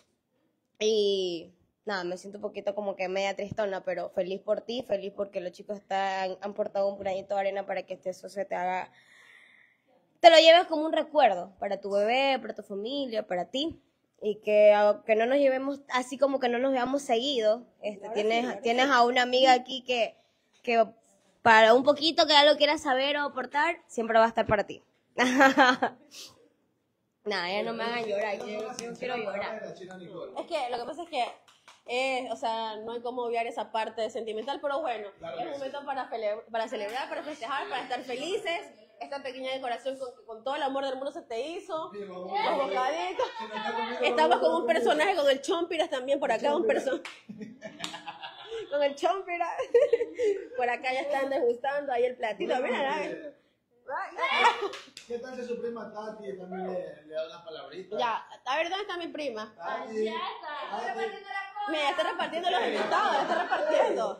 Y nada, me siento un poquito como que media tristona, pero feliz por ti, feliz porque los chicos han portado un granito de arena para que eso se te lo lleves como un recuerdo para tu bebé, para tu familia, para ti. Y que no nos llevemos así como que no nos veamos seguido. Tienes a una amiga aquí que para un poquito que ya lo quieras saber o aportar, siempre va a estar para ti. Nada, ya no me hagan llorar, yo quiero llorar. Es que lo que pasa es que, o sea, no hay como obviar esa parte sentimental, pero bueno, es un momento para celebrar, para festejar, para estar felices. Esta pequeña decoración con todo el amor del mundo se te hizo, los bocaditos. Estamos con un personaje, con el Chompiras también por acá, un personaje. Con el Chompiras. Por acá ya están degustando ahí el platito, mira. ¿Qué tal si su prima Tati también le da una palabrita? Ya, a ver, ¿dónde está mi prima? Tati, Mira, está repartiendo los invitados, ya está repartiendo.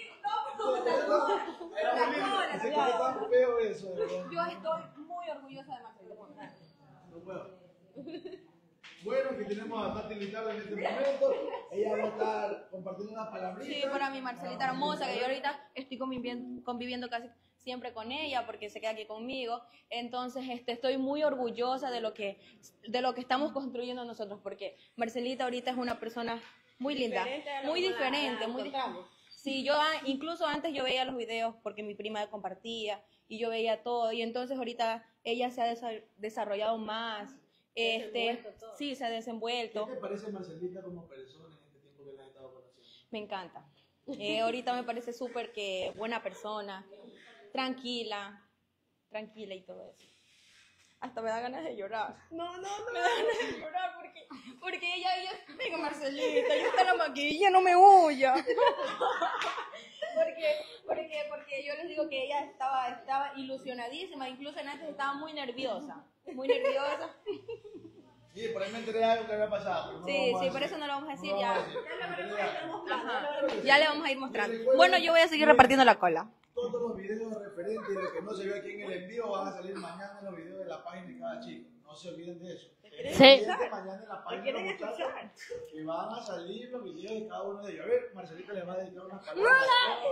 tan feo eso, Yo estoy muy orgullosa de Marcelita. No puedo. Bueno, que tenemos a Tati Litardo en este momento. Ella va a estar compartiendo unas palabritas. Sí, para mi Marcelita hermosa, que yo ahorita estoy conviviendo casi siempre con ella porque se queda aquí conmigo. Entonces, estoy muy orgullosa de lo que estamos construyendo nosotros, porque Marcelita ahorita es una persona muy linda, muy diferente, Sí, yo incluso antes yo veía los videos porque mi prima compartía y yo veía todo y entonces ahorita ella se ha desarrollado más, sí, se ha desenvuelto. ¿Qué te parece Marcelita como persona en este tiempo que la has estado conociendo? Me encanta. Ahorita me parece súper que buena persona, tranquila y todo eso. Hasta me da ganas de llorar. No me da ganas de llorar porque ella venga Marcelita, yo está la maquilla, no me huya. porque yo les digo que ella estaba ilusionadísima, incluso antes estaba muy nerviosa. Sí, por ahí me enteré de algo que había pasado. Sí, por eso no lo vamos a decir ya. Ya le vamos a ir mostrando. Bueno, yo voy a seguir repartiendo la cola. Todos los videos referentes de lo que no se vio aquí en el envío van a salir mañana en los videos de la página de cada chico. No se olviden de eso. Sí. Mañana en la página de los muchachos que van a salir los videos de cada uno de ellos. A ver, Marcelita le va a dedicar unas palabras.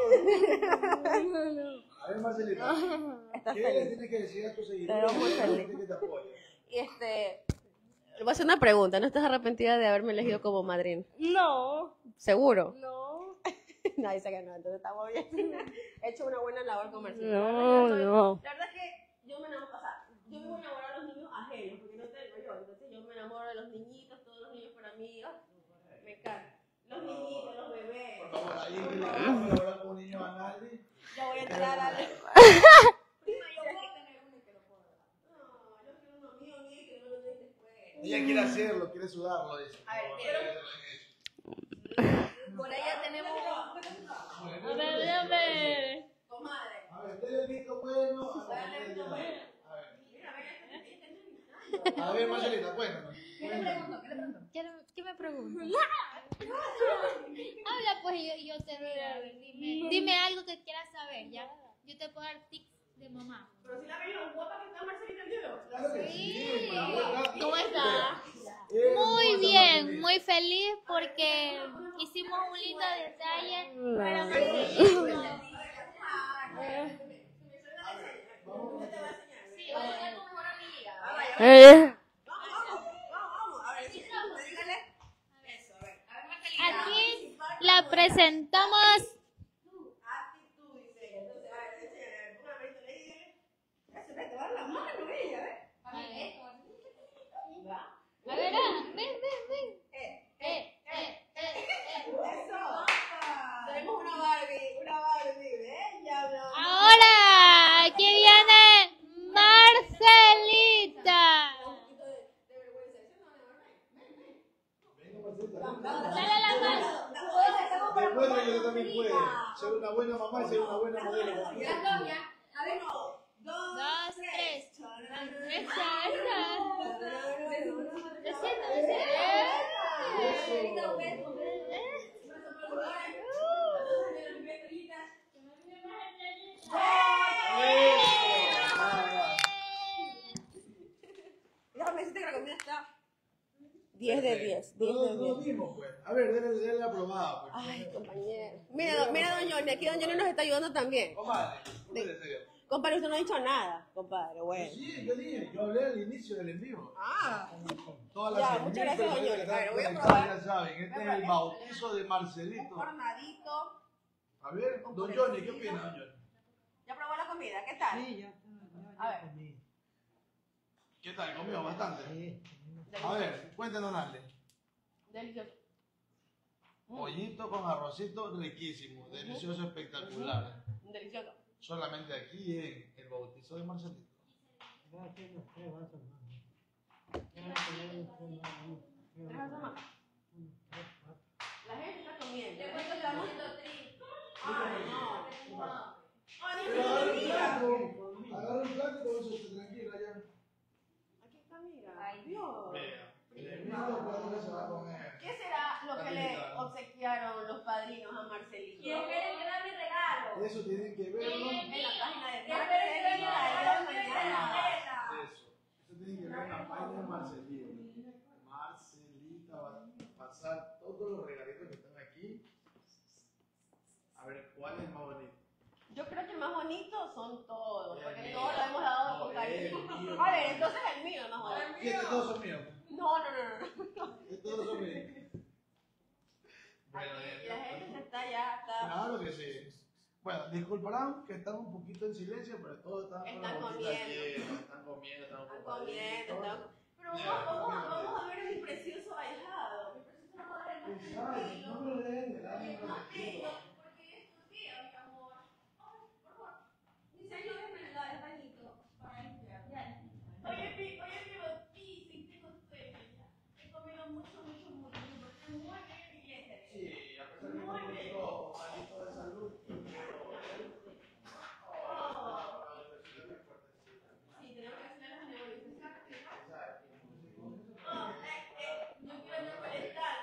A ver, Marcelita, ¿qué le tienes que decir a tus seguidores que te apoyan? Le voy a hacer una pregunta. ¿No estás arrepentida de haberme elegido como madrina? No. ¿Seguro? No. No, dice que no, entonces estamos bien. He hecho una buena labor comercial. No. La verdad es que yo me enamoro, yo me voy a enamorar de los niños ajenos, porque no tengo yo. Entonces yo me enamoro de los niñitos, todos los niños para mí. Me encanta. Los niñitos, los bebés. Por favor, alguien que le quiera colaborar con un niño a Naldi. Ya voy a entrar a Ella quiere hacerlo, quiere sudarlo, dice. A ver, por allá tenemos. comadre. A ver, denle el visto bueno. A ver, Marcelita, cuéntanos. ¿Qué me preguntas? Habla pues y yo te digo. Dime algo que quieras saber, ¿ya? Yo te puedo dar tips de mamá. Pero si la ven lo guapa que está Marcelita el video. Claro que sí. ¿Cómo estás? Muy bien, muy feliz porque hicimos un lindo detalle para Marcelita. Sí, vamos a ser tu mejor amiga. Aquí la presentamos. buena mamá y ser una buena modelo. Ya, novia. A ver, no. Dos, tres. Déjame decirte que la comida está 10 de 10. 10 de No 10. dimos, pues. A ver, denle la probada, pues. Ay, compañero. Mira, don Johnny, aquí don Johnny nos está ayudando también. Comadre, ¿cómo serio? Compadre, usted no ha dicho nada, compadre, bueno. Sí, yo dije, yo hablé al inicio del en vivo. Ah, Todas ya, las muchas gracias, personas don que Johnny. A ver, están voy a conectadas probar. ya saben, este es el bautizo de Marcelito. Hornadito. A ver, don Johnny, ¿qué opina, don Johnny? ¿Ya probó la comida? ¿Qué tal? Sí, ya A ver. comí. ¿Qué tal? ¿Comió bastante? Sí. A ver, cuéntenos, Nale. Delicioso. Pollito con arrocito riquísimo, delicioso, espectacular. Delicioso. Solamente aquí en el bautizo de Marcelito. Voy a hacer unos 3 vasos más. Voy a poner unos 3 más. ¿Tres vasos más? 1, 3, 4. La gente está comiendo. Después te estamos haciendo tri. Ay, no. Ay, Pero agarra un mira. plato, agarra un plato y todo eso, esté tranquila ya. Aquí está, mira. Ay, Dios. Mira los platos que se va a comer. ¿Qué será lo que le obsequiaron los padrinos a Marcelito? ¿Quién quiere que da mi regalo? Eso tienen que verlo. En la página de ¿Quién Marcelito. quiere que da mi regalo? Eso tienen que ver en la página de Marcelito. Marcelita va a pasar todos los regalitos que están aquí. A ver, ¿cuál es más bonito? Yo creo que el más bonito son todos, porque mío. todos lo hemos dado No, con cariño. el mío. A ver, entonces el mío es más bonito. ¿Qué? Todos son míos. No. Todos son míos. Bueno, Y la gente se está ya, está. claro que sí. Bueno, disculparán que están un poquito en silencio, pero todos están con la Están boquita comiendo. llena, están comiendo, están Están ocupaditos. comiendo, pero vamos a ver a mi precioso ahijado. Mi precioso amor es más tranquilo. No me lo dejen de lado, Es no más lo quiero. bello, porque es tu día, mi amor. Ay, por favor. Mi señor es verdad, es bañito para limpiar. Oye, mi bautizo, y tengo sueño ya. He comido mucho, porque es muy bien mi iglesia. Sí, a pesar de que un poquito malito de salud, Sí, tenemos que hacer las negociaciones. Yo quiero no molestar.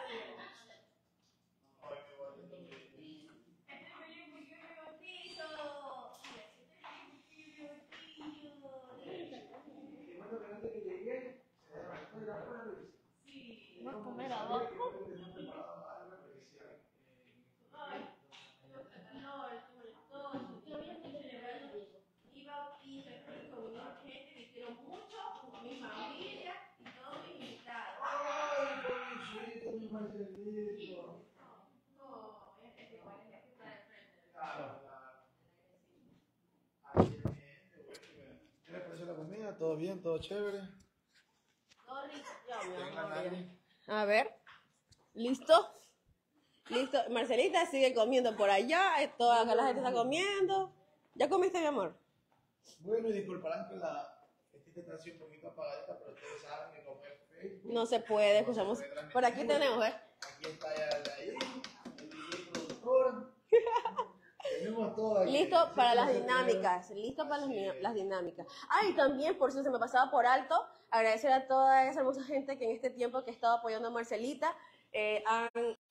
¿Vamos a comer abajo? Y bautizo, estoy con mi gente que quiero mucho, con mi familia y todos mis invitados. ¡ay, pobrecito, mi Marcelito! No, es igual, es que está de frente. Claro, claro. Así es, mi gente, bueno. ¿Qué les pareció la comida? ¿Todo bien? ¿Todo chévere? Todo rico. Ya, mi Venga, amor, Nani. ya. A ver, ¿listo? ¿Listo? Marcelita sigue comiendo por allá, toda acá la gente está comiendo. ¿Ya comiste, mi amor? Bueno, y disculparán que la estita está así un poquito apagadita, pero ustedes saben que como es Facebook. No se puede, escuchamos. Por aquí tenemos, ¿eh? Aquí está ya el de ahí, el DJ productor. Tenemos todo aquí. Listo para las Siempre se dinámicas, listo para Así es. las dinámicas. Ah, y también, por eso se me pasaba por alto, agradecer a toda esa hermosa gente que en este tiempo que he estado apoyando a Marcelita, han...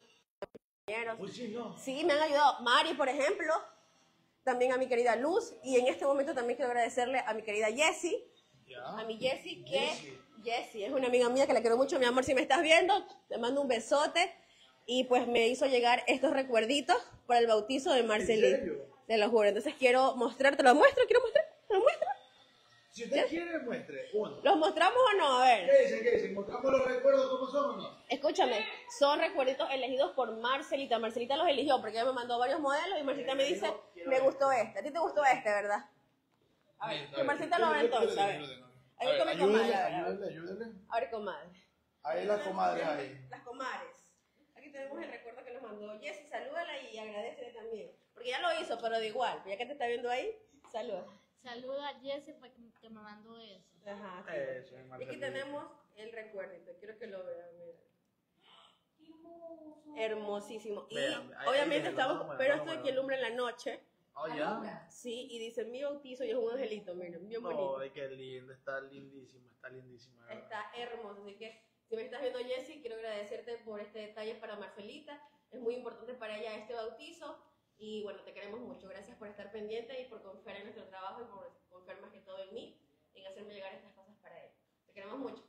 Uy, sí, no. Sí, me han ayudado. Mari, por ejemplo, también a mi querida Luz, y en este momento también quiero agradecerle a mi querida Jessie, Ya. a mi Jessie, que Jessie. Jessie es una amiga mía que la quiero mucho, mi amor, si me estás viendo, te mando un besote, y pues me hizo llegar estos recuerditos para el bautizo de Marcelita. serio? Te lo juro, entonces quiero mostrarte, ¿te lo muestro? ¿Quiero mostrar? ¿Te lo muestro? Si usted quiere, muestre. Uno. ¿Los mostramos o no? A ver. ¿Qué dicen? ¿Qué dicen? ¿Mostramos los recuerdos cómo son o no? Escúchame, son recuerditos elegidos por Marcelita. Marcelita los eligió porque ella me mandó varios modelos y Marcelita me dice, me gustó este. A ti te gustó este, ¿verdad? A ver, que Marcelita lo haga entonces, a ver. A ver, come comadre, a ver. Ayúdenle. A ver, comadre. Ahí las comadres ahí. Las comadres. Aquí tenemos el recuerdo que nos mandó Jessie, salúdala y agradecele también. Porque ya lo hizo, pero de igual, ya que te está viendo ahí, saluda. Saluda a Jessie que me mandó eso. Ajá. Eso, Y aquí tenemos el recuerdito, quiero que lo vean, mira. Hermosísimo. Y Vean, ahí obviamente déjenlo, estamos, vamos a ver, pero vamos a esto ver. que alumbra en la noche, Oh, ya. Sí, y dice mi bautizo y es un angelito, miren, bien bonito. Ay, qué lindo, está lindísima, ¿verdad? Está hermoso, así que si me estás viendo, Jessie, quiero agradecerte por este detalle para Marcelita. Es muy importante para ella este bautizo y bueno, te queremos mucho. Gracias por estar pendiente y por confiar en nuestro trabajo y por confiar más que todo en mí, en hacerme llegar estas cosas para ella. Te queremos mucho.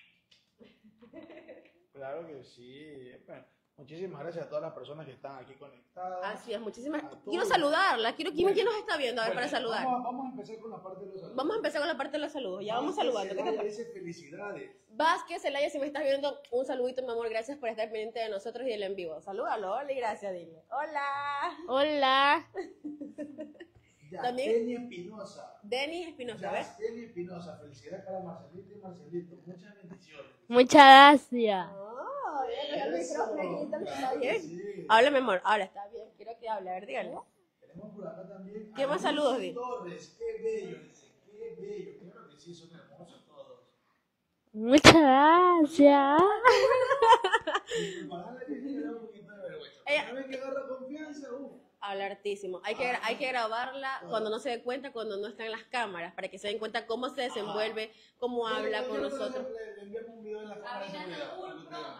Claro que sí. Bueno, muchísimas gracias a todas las personas que están aquí conectadas. Así es, muchísimas. A todos. Quiero saludarla. ¿Quién nos está viendo? A ver, Bueno, para saludar. Vamos a empezar con la parte de los saludos. Vamos a empezar con la parte de los saludos. Ya vamos saludando. ¿Qué te Celaya parece? dice felicidades. Vázquez, Celaya, si me estás viendo, un saludito, mi amor. Gracias por estar pendiente de nosotros y del en vivo. Salúdalo, hola y gracias, dile. Hola. Hola. También- Yastenia Espinosa. Denis Espinosa, ¿ves? Yastenia Espinosa. Felicidades para Marcelito y Marcelito. Muchas bendiciones. Muchas gracias. Oh, ya el Eso. micrófono, está bien. Sí. Habla, mi amor. Ahora está bien. Quiero que hable. A ver, dígale. Tenemos por acá también. ¿Qué más a saludos, Lucy Di? Torres. Qué bello. Dice, qué bello. Claro que sí, son hermosos todos. Muchas gracias. Y para la que tiene un poquito de vergüenza. Ella- Una vez que agarra confianza, Habla hartísimo. Hay que grabarla cuando no se dé cuenta, cuando no están las cámaras, para que se den cuenta cómo se desenvuelve, cómo habla con nosotros. Le enviamos un video en la cámara de seguridad.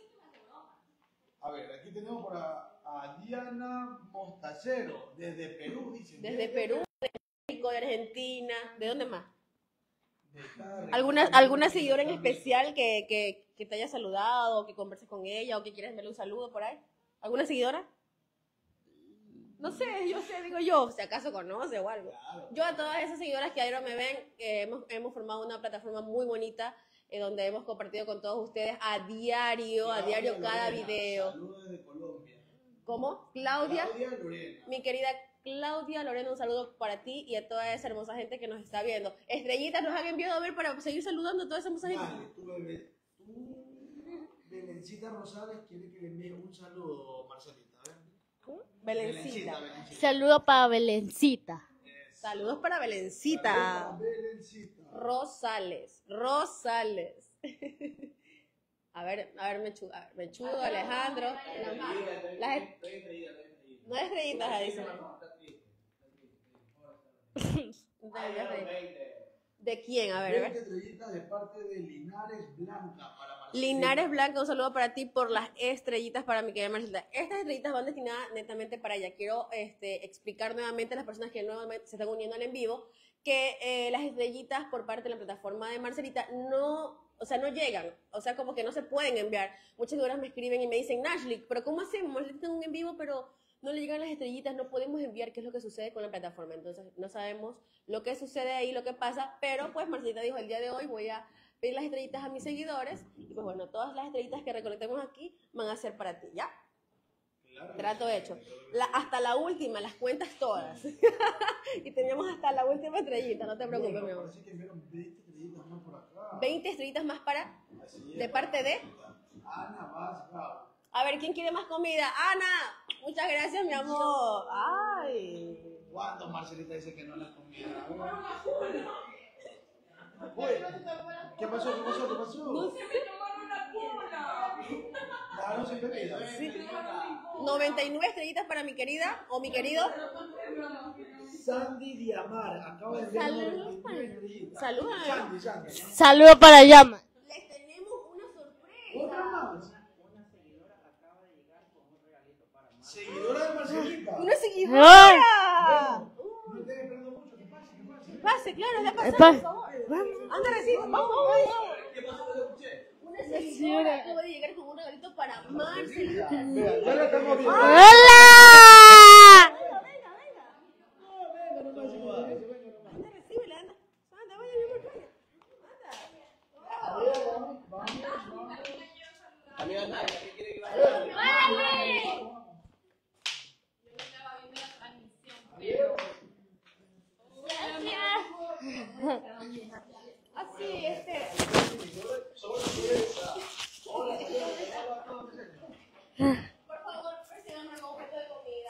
A ver, aquí tenemos por a Diana Mostacero, desde Perú, dice. Desde Perú, de México, de Argentina, ¿de dónde más? De cada ¿Alguna seguidora en especial que te haya saludado, o que converses con ella, o que quieras enviarle un saludo por ahí? ¿Alguna seguidora? No sé, digo yo, si acaso conoce o algo. Yo a todas esas seguidoras que ahora me ven, hemos formado una plataforma muy bonita donde hemos compartido con todos ustedes a diario cada video. Saludos desde Colombia. ¿Cómo? Claudia, Lorena. mi querida Claudia Lorena, un saludo para ti y a toda esa hermosa gente que nos está viendo. Estrellitas nos han enviado a ver para seguir saludando a toda esa hermosa gente. Dale, tú, Belencita Rosales, quiere que le envíe un saludo, Marcelita. Belencita. Saludo para Belencita. Saludos para Belencita. Belencita. Rosales. A ver, Mechudo, Alejandro. No es estrellitas, dice. ¿De quién? A ver. 20 estrellitas de parte de Linares Blanca para Marcelita. Linares Blanca, un saludo para ti por las estrellitas para mi querida Marcelita. Estas estrellitas van destinadas netamente para ella. Quiero explicar nuevamente a las personas que nuevamente se están uniendo al en vivo que las estrellitas por parte de la plataforma de Marcelita no llegan, o sea, como que no se pueden enviar. Muchas horas me escriben y me dicen, Nashly, pero ¿cómo hacemos? Marcelita está en un en vivo, pero no le llegan las estrellitas, no podemos enviar, ¿qué es lo que sucede con la plataforma? Entonces, no sabemos lo que sucede ahí, lo que pasa, pero pues Marcelita dijo, el día de hoy voy a pedir las estrellitas a mis seguidores, y pues bueno, todas las estrellitas que recolectemos aquí van a ser para ti, ¿ya? Claro. Trato hecho. Hasta la última, las cuentas todas. Y teníamos hasta la última estrellita, no te preocupes, mi amor. Parece que enviaron 20 estrellitas más por acá. 20 estrellitas más para, Así es. de parte de... Ana Vaz Bravo. A ver, ¿quién quiere más comida? Ana, muchas gracias, mi amor. Ay. ¿Cuándo Marcelita dice que no la comida? ¿Qué pasó? No sé. Claro, sin bebida. Sí. 99 estrellitas para mi querida o mi querido. Sandy Diamar, acaba de enviar Saludos 99 estrellitas. Saludos. Sandy. Saludo para Llama. Les tenemos una sorpresa. ¿Otra más? Seguidora de Marcelita. Una seguidora. No estés esperando mucho, que pase. Pase, claro, ya pasó, Pase. por favor. Anda, recibe. Vamos. ¿Qué pasó? No lo escuché. Una seguidora acaba de llegar con un regalito para Marcelita. Vea, ya la estamos viendo. ¡Hola! Anda, recíbela, anda. Anda, vaya, mi amor, vaya. Así, Por favor, reciban un poquito de comida.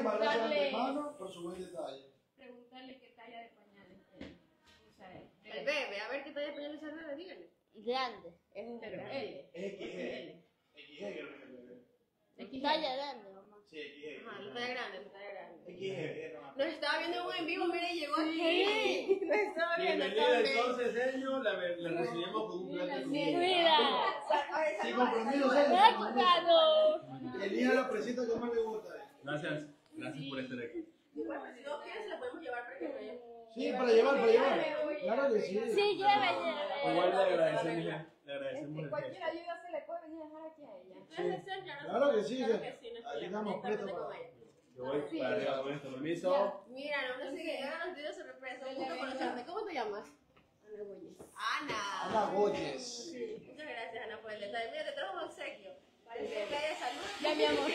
Muchísimas gracias de preguntarle, antemano por su buen detalle. preguntarle qué talla de pañales usa él. El bebé, a ver qué talla de pañal usa el bebé, díganle. Grande. Es Pero grande. L. XG creo que es el bebé. Talla grande, mamá. Sí, XG. Ajá, la talla grande, la talla grande. XG, no. Nos estaba viendo un en vivo, mire, llegó aquí. Nos estaba viendo Bienvenida también. entonces, señor. La recibimos con un plato de comida. Mira, Sin compromiso, Sergio. Elija la presita que más le gusta. Gracias por estar aquí. Igual, si no quieres, se la podemos llevar para que no haya. Sí, para llevar, para llevar. Claro que sí. sí, lleve. Igual le agradecemos el gesto. Cualquier ayuda se le puede venir a dejar aquí a ella. Claro que sí, Claro que sí, no es ahí problema. estamos Está prestos con para. ella. Yo voy para arriba con esto, permiso. Mira, no nos sigue, ahora nos dio sorpresa. Un gusto conocerte. ¿Cómo te llamas? Ana Goyes. Ana. Ana Goyes. Muchas gracias, Ana, por el detalle. Mira, te trajo un obsequio. Parece que haya salud. Ya, mi amor.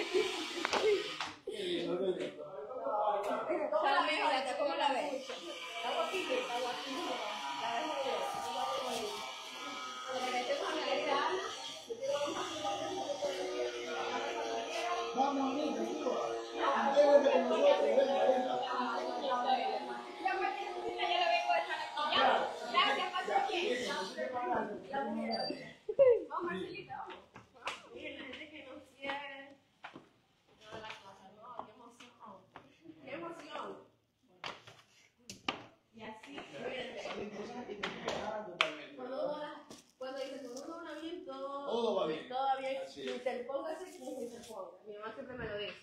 ¿Cómo la ves, Oleta? ¿Cómo la ves? Está guapita, está guapita. La ves muy bien. Cuando le metemos a la letra, Vamos, niña, suba. Intégrate con nosotros, venga, venga. vamos, Marcelita, vamos. Miren, la gente que nos quiere. Toda la cosa, ¿no? Qué emoción. Qué emoción. Y así, cuando dice cuando uno va bien, Todo va bien. Todo va bien. Así es. Interpóngase quien se interponga. Mi mamá siempre me lo dice.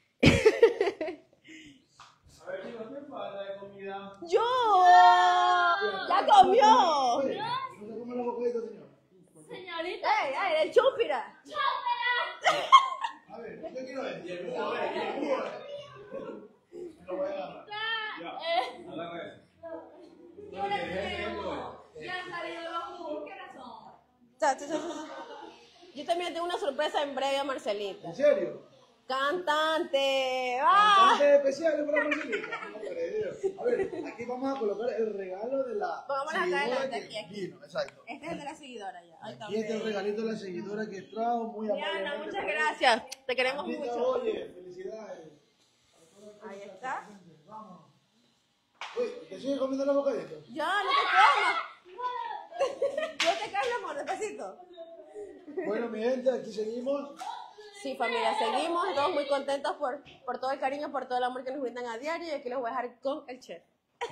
A ver, chicos, ¿qué falta de comida? ¡Yo! ¡Ya comió! Oye, ¿no se come los bocaditos, señor? Señorita. ¡Ey, ey, el chúpira! A ver, yo quiero ver. Y el jugo, a ver, y el jugo. Lo voy a agarrar. Ya, agarra eso. Ya han salido los jugos, ¿qué razón? Yo también tengo una sorpresa en breve a Marcelita. ¿En serio? ¡Cantante! ¡Ah! Bastante especial para Marcelita. A ver, aquí vamos a colocar el regalo de la Vámonos acá seguidora adelante, que aquí. vino, exacto. Este es el de la seguidora ya. Ay, Aquí está el regalito de la seguidora que trajo, muy amable. Diana, muchas gracias. Te queremos mucho. Oye, felicidades. Ahí está. Vamos. Uy, ¿te sigue comiendo los bocaditos? Ya, no te comas. No te caes, amor, despacito. Bueno, mi gente, aquí seguimos. Sí, familia, seguimos. Estamos muy contentos por todo el cariño, por todo el amor que nos brindan a diario. Y aquí les voy a dejar con el chef.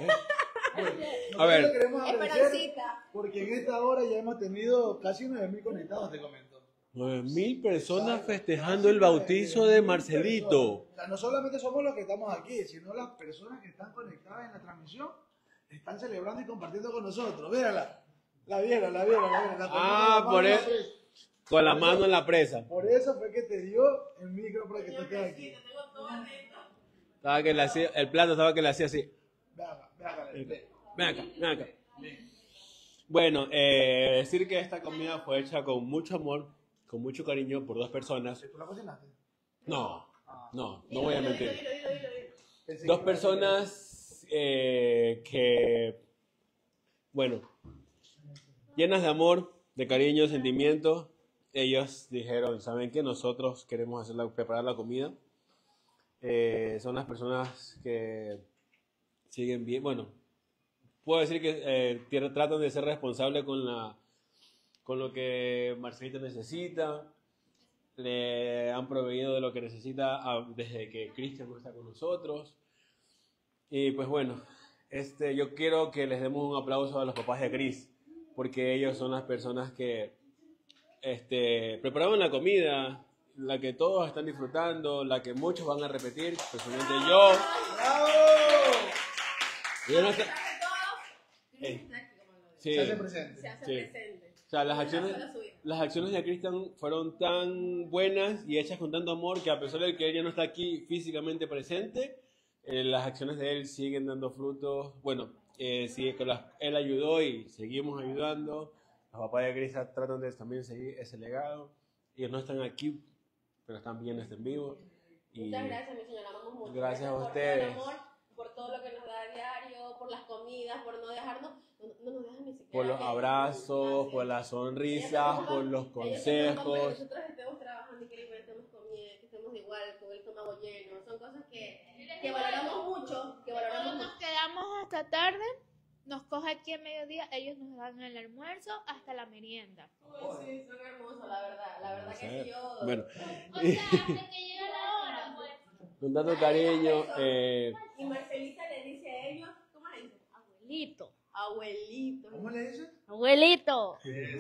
A ver. Le queremos agradecer Esperancita. porque en esta hora ya hemos tenido casi 9.000 conectados, te comento. 9.000 personas festejando el bautizo de Marcelito. O sea, no solamente somos los que estamos aquí, sino las personas que están conectadas en la transmisión están celebrando y compartiendo con nosotros. Mírala. La vieron. La Ah, por eso. Con la mano en la presa. Por eso fue que te dio el micro para que tú estés aquí. Estaba que le hacía, el plato estaba que le hacía así. Ven acá. Ven acá. Bueno, decir que esta comida fue hecha con mucho amor, con mucho cariño por dos personas. ¿Tú la cocinaste? No voy a mentir. Pensé Dos que- personas que, bueno, llenas de amor, de cariño, sentimiento. Ellos dijeron, ¿saben qué? Nosotros queremos preparar la comida. Son las personas que siguen bien, bueno, puedo decir que tratan de ser responsables con lo que Marcelita necesita. Le han proveído de lo que necesita desde que Cristian no está con nosotros. Y pues bueno, yo quiero que les demos un aplauso a los papás de Cris, porque ellos son las personas que preparaban la comida, la que todos están disfrutando, la que muchos van a repetir, especialmente yo. ¡Bravo! Yo no sé- Sí. Se hace presente. Se hace Sí. presente. O sea, las acciones de Cristian fueron tan buenas y hechas con tanto amor que a pesar de que ella no está aquí físicamente presente, las acciones de él siguen dando frutos. Bueno, sí, que él ayudó y seguimos ayudando. Los papás de Cristian tratan de también seguir ese legado. Ellos no están aquí, pero están bien, están vivos. Y Muchas gracias, mi señora, amamos mucho. Gracias a por ustedes. todo el amor, por todo lo que nos da a diario, por las comidas, por no dejarnos, no nos dejan ni siquiera. por los abrazos, por las sonrisas, por los consejos. Nosotros estemos trabajando y que estemos comiendo, que estemos igual, con el estómago lleno. Son cosas que que valoramos mucho, Nos quedamos hasta tarde, nos coge aquí a mediodía, ellos nos dan el almuerzo hasta la merienda. Sí, son hermosos, la verdad que sí yo... Bueno, O sea, hasta que llega la hora, pues. con tanto cariño, Y Marcelita le dice a ellos, ¿cómo le dice? Abuelito. Abuelito. ¿Cómo le dices? Abuelito.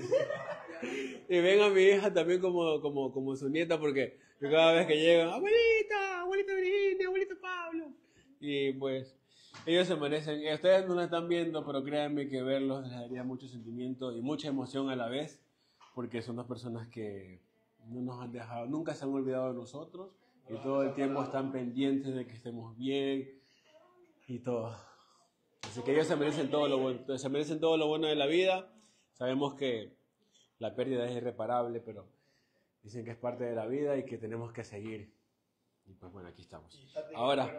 y ven a mi hija también como su nieta, porque cada vez que llegan, abuelita, abuelita Virginia, abuelito Pablo. Y pues, ellos se merecen, ustedes no la están viendo, pero créanme que verlos les daría mucho sentimiento y mucha emoción a la vez, porque son dos personas que no nos han dejado, nunca se han olvidado de nosotros, y todo el tiempo están pendientes de que estemos bien, y todo. Así que ellos se merecen todo lo bueno, se merecen todo lo bueno de la vida. Sabemos que la pérdida es irreparable, pero dicen que es parte de la vida y que tenemos que seguir. Y pues bueno, aquí estamos. Ahora,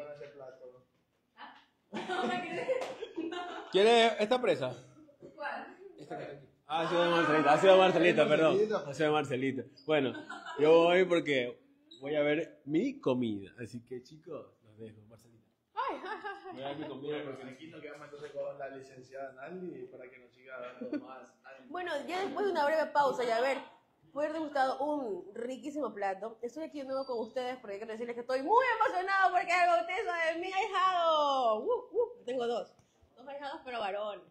¿quiere esta presa? ¿Cuál? Esta que está aquí. Ha sido Marcelita, perdón. Ha sido Marcelita. Bueno, yo voy porque voy a ver mi comida. Así que chicos, los dejo, Marcelita. Voy a ver mi comida porque Aquí nos quedamos entonces con la licenciada Naldi para que nos siga dando más ánimo. Bueno, ya después de una breve pausa y a ver, haber degustado un riquísimo plato, estoy aquí de nuevo con ustedes porque quiero decirles que estoy muy emocionado porque es el bautizo de mi ahijado. Tengo dos ahijados pero varones.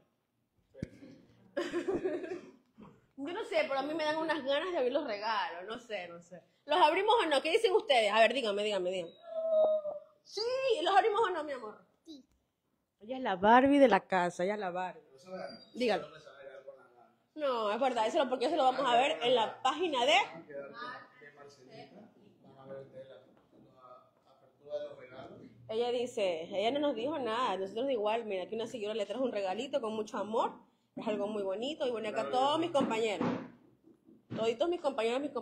Yo no sé, pero a mí me dan unas ganas de abrir los regalos, no sé. ¿Los abrimos o no? ¿Qué dicen ustedes? A ver, díganme. Sí, ¿los abrimos o no, mi amor? Sí. Ella es la Barbie de la casa, ella es la Barbie. Dígalo. No, es verdad, eso porque eso lo vamos a ver en la página de... Ella dice, ella no nos dijo nada, nosotros igual, mira, aquí una señora le trajo un regalito con mucho amor, es algo muy bonito, y bueno, acá todos mis compañeros, toditos mis compañeros.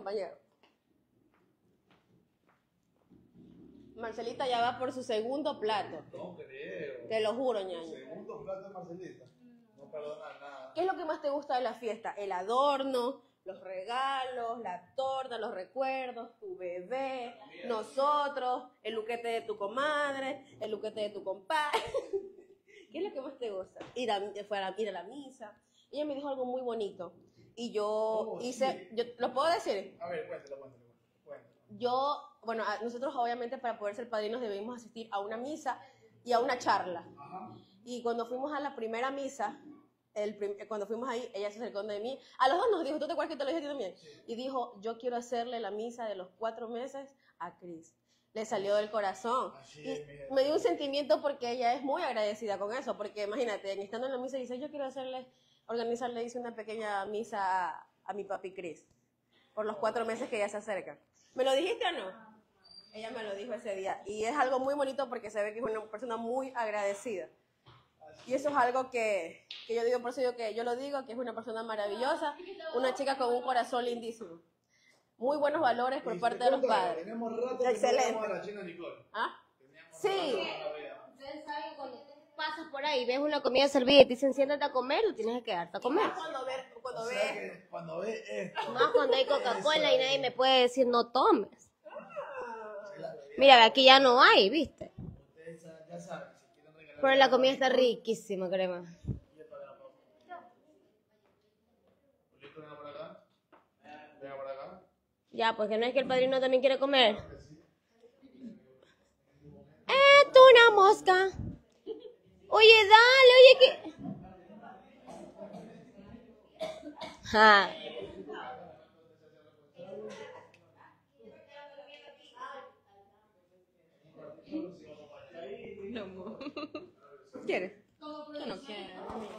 Marcelita ya va por su segundo plato. No creo. Te lo juro, ñaño. Segundo plato de Marcelita. No perdona nada. ¿Qué es lo que más te gusta de la fiesta? El adorno, los regalos, la torta, los recuerdos, tu bebé, nosotros, el luquete de tu comadre, el luquete de tu compadre. ¿Qué es lo que más te gusta? Ir a la misa. Ella me dijo algo muy bonito. Y yo hice... Sí. ¿Lo puedo decir? A ver, cuéntalo. Nosotros obviamente para poder ser padrinos debemos asistir a una misa y a una charla. Ajá. Y cuando fuimos a la primera misa, cuando fuimos ahí, ella se acercó de mí. A los dos nos dijo, ¿tú te acuerdas que te lo dije a ti también? Sí. Y dijo, yo quiero hacerle la misa de los 4 meses a Cris. Le salió del corazón. Me dio un sentimiento porque ella es muy agradecida con eso. Porque imagínate, estando en la misa, dice, yo quiero organizarle una pequeña misa a mi papi Cris. Por los 4 meses que ella se acerca. ¿Me lo dijiste o no? Ella me lo dijo ese día. Y es algo muy bonito porque se ve que es una persona muy agradecida. Y eso es algo que yo digo, por eso yo lo digo, que es una persona maravillosa, una chica con un corazón lindísimo. Muy buenos valores por parte de los padres. Tenemos rato excelente. Que no a la China Nicole. ¿Ah? Sí. Ustedes saben cuando pasas por ahí, ves una comida servida y te dicen siéntate a comer, tú tienes que quedarte a comer. Cuando ve esto. Más cuando hay Coca-Cola y nadie me puede decir no tomes. Mira, aquí ya no hay, ¿viste? Ustedes ya saben. Pero la comida está riquísima, crema. Ya, pues que no es que el padrino también quiere comer. ¡Tú una mosca! Oye, dale, oye, que... Ja. ¿Quieres? Yo no quiero.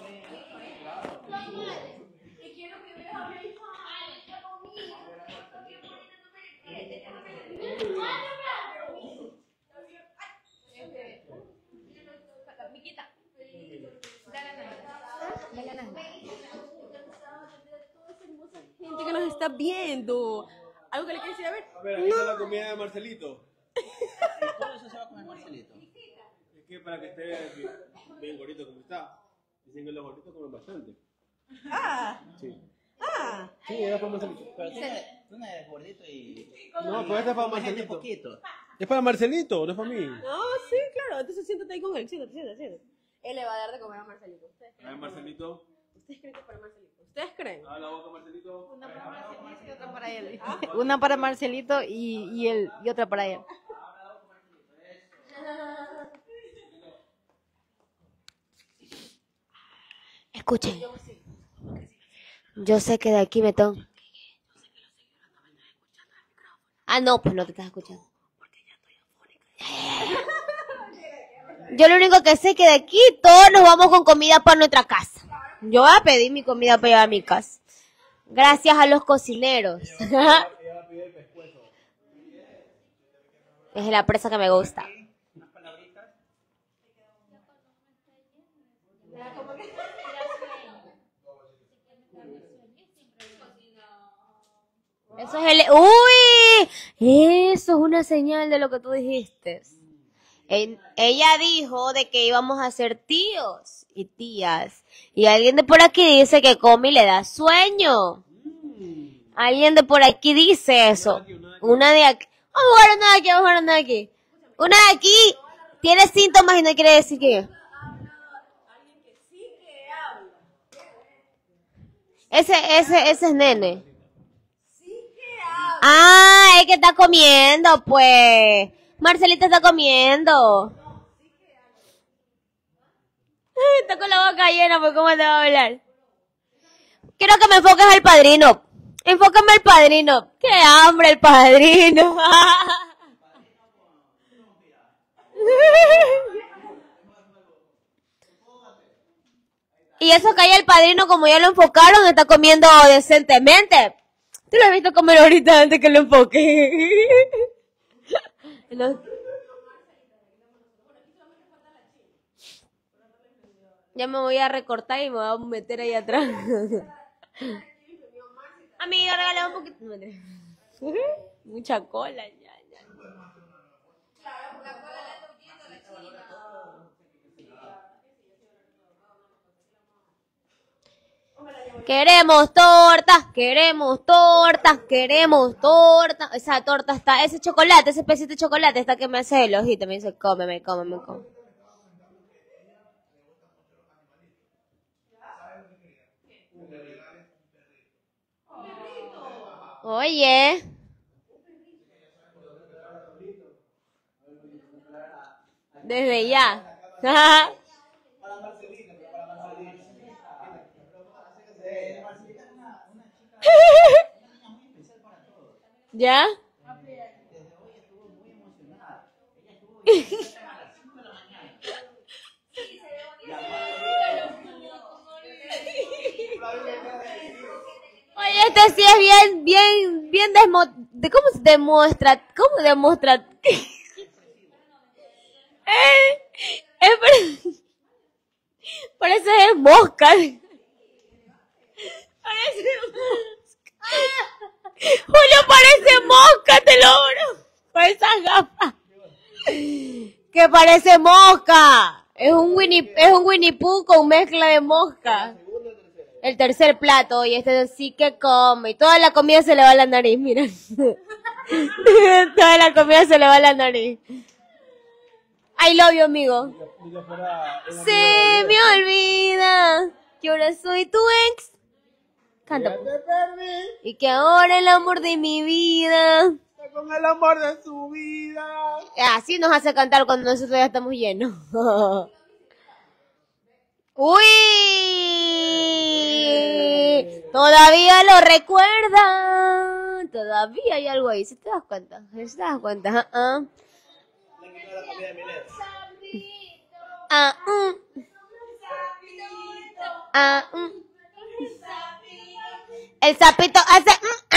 Gente que nos está viendo. ¿Algo que le quieres decir? A ver. A ver, aquí está la comida de Marcelito. ¿Cuál eso se va a comer Marcelito? Es que para que esté bien gordito como está. Dicen que los gorditos comen bastante. Sí. Sí, era para Marcelito. Pero tú no eres gordito y... No, pues este es para Comes Marcelito. poquito. Es para Marcelito, no es para mí. No, sí, claro. Entonces siéntate ahí con él. Siéntate. Él le va a dar de comer a Marcelito. ¿Ustedes creen? Marcelito. ¿Ustedes creen que es para Marcelito? ¿Ustedes creen? A la boca, Marcelito. Una para Marcelito y otra para él. Una para Marcelito y otra para él. Escuchen. Yo sé que de aquí me tengo... Ah, no, pues no te estás escuchando. Yo lo único que sé es que de aquí todos nos vamos con comida para nuestra casa. Yo voy a pedir mi comida para llevar a mi casa. Gracias a los cocineros. Es la presa que me gusta. Eso es el... ¡Uy! Eso es una señal de lo que tú dijiste. Ella dijo de que íbamos a ser tíos y tías. Y alguien de por aquí dice que come y le da sueño. Alguien de por aquí dice eso. Una de aquí... Vamos a jugar una de aquí, vamos a jugar una de aquí. Una de aquí tiene síntomas y no quiere decir que... Ese es nene. Ah, es que está comiendo, pues. Marcelita está comiendo. Está con la boca llena, pues ¿cómo te va a hablar? Quiero que me enfoques al padrino. Enfócame al padrino. ¡Qué hambre el padrino! Y eso que hay el padrino, como ya lo enfocaron, está comiendo decentemente. ¿Tú lo has visto comer ahorita antes que lo enfoque? Ya me voy a recortar y me voy a meter ahí atrás. Amiga, regálame un poquito. No, mucha cola, ya. Queremos torta, queremos torta, queremos torta. Esa torta está, ese chocolate, ese pedacito de chocolate está que me hace el ojito, me dice, cómeme. Oye. Desde ya. ¿Ya? Oye, este sí es bien ¿cómo se demuestra? ¿Cómo demuestra? Parece mosca. Julio parece mosca, te lo juro. Con esas gafas. Que parece mosca. Es un Winnie Pooh con mezcla de mosca. El tercer plato, y este sí que come. Y toda la comida se le va a la nariz, mira. Toda la comida se le va a la nariz. I love you, amigo. Se me olvida que ahora soy tu ex. Canta. Y que ahora el amor de mi vida. Con el amor de su vida. Así nos hace cantar cuando nosotros ya estamos llenos. ¡Uy! Todavía lo recuerda. Todavía hay algo ahí. ¿Sí te das cuenta? ¿Sí te das cuenta? El sapito hace...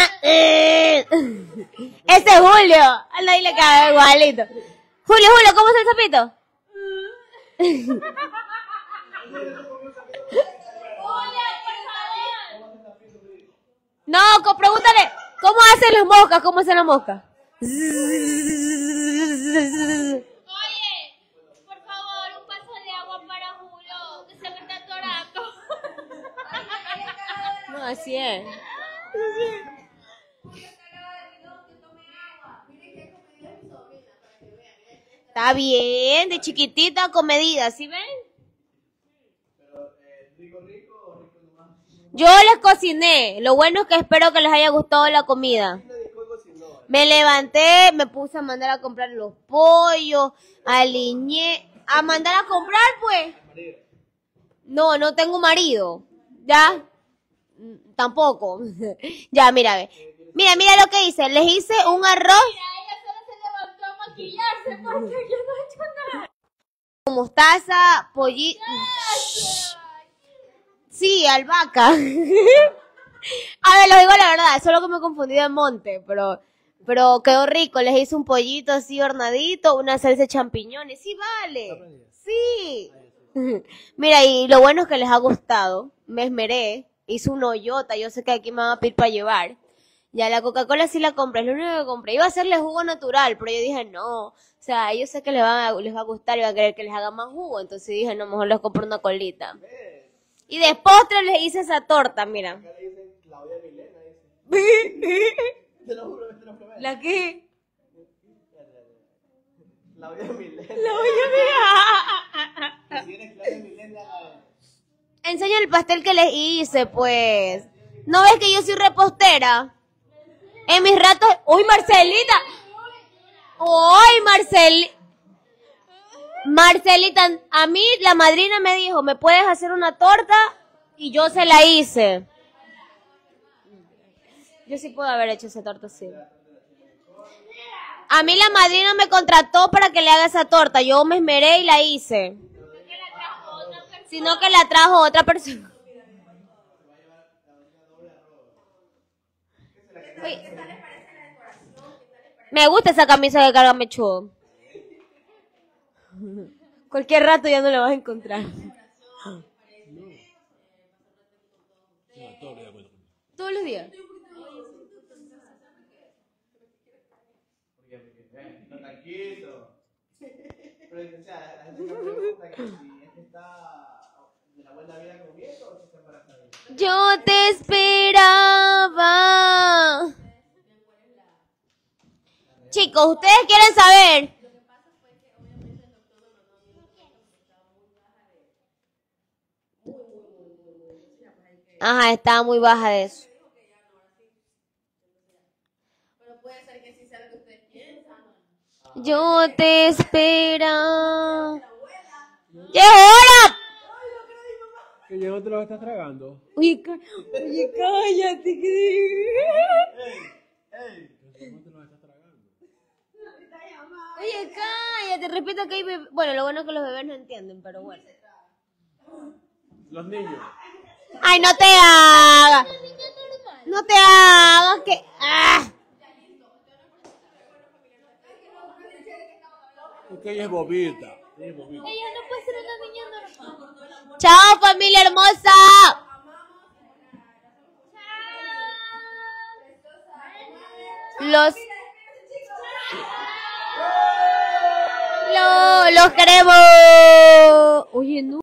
Ese es Julio. A nadie le cae igualito. Julio, ¿cómo es el sapito? No, pregúntale. ¿Cómo hacen las moscas? ¿Cómo hacen las moscas? Oye, por favor, un vaso de agua para Julio, que se me está atorando. No, así es. Está bien, de chiquitita con medidas, ¿sí ven? Yo les cociné. Lo bueno es que espero que les haya gustado la comida. Me levanté, me puse a mandar a comprar los pollos, aliñé. ¿A mandar a comprar, pues? No, no tengo marido. ¿Ya? Tampoco. Ya, mira, ve. Mira lo que hice. Les hice un arroz. Ella solo se levantó a maquillarse porque yo no he hecho nada. Con mostaza, pollito. Sí, albahaca. A ver, lo digo la verdad, solo que me he confundido de monte, pero quedó rico. Les hice un pollito así hornadito, una salsa de champiñones. Sí, vale. Sí. Mira, y lo bueno es que les ha gustado. Me esmeré, hice una hoyota, yo sé que aquí me van a pedir para llevar. Ya la Coca-Cola sí la compré, es lo único que compré. Iba a hacerle jugo natural, pero yo dije no. O sea, yo sé que les va a gustar y va a querer que les haga más jugo. Entonces dije, no, mejor les compro una colita. Y de postre les hice esa torta, mira. ¿La qué? La olla milena. Enseña el pastel que les hice, pues. ¿No ves que yo soy repostera? En mis ratos... ¡Uy, Marcelita! ¡Uy, Marcelita! A mí la madrina me dijo, ¿me puedes hacer una torta? Y yo se la hice. Yo sí puedo haber hecho esa torta, sí. A mí la madrina me contrató para que le haga esa torta. Yo me esmeré y la hice. Sino que la trajo otra persona. Oye, me gusta esa camisa de carga mechudo. Cualquier rato ya no la vas a encontrar. Todos los días. Pero, o sea, la gente me pregunta que si este está de la buena vida comiendo o si está embarazada. Yo te esperaba. Chicos, ¿ustedes quieren saber? Ajá, estaba muy baja de eso. Yo te espero. ¡Llegó hora! Que ya no te lo estás tragando. Oye, cállate. Oye, cállate, repito que hay bebés. Bueno, lo bueno es que los bebés no entienden, pero bueno. Los niños. Ay, no te hagas. No te hagas que... ¡Ah! Porque ella es bobita. Ella no puede ser una niña normal. Chao, familia hermosa. Los queremos. Oye, no.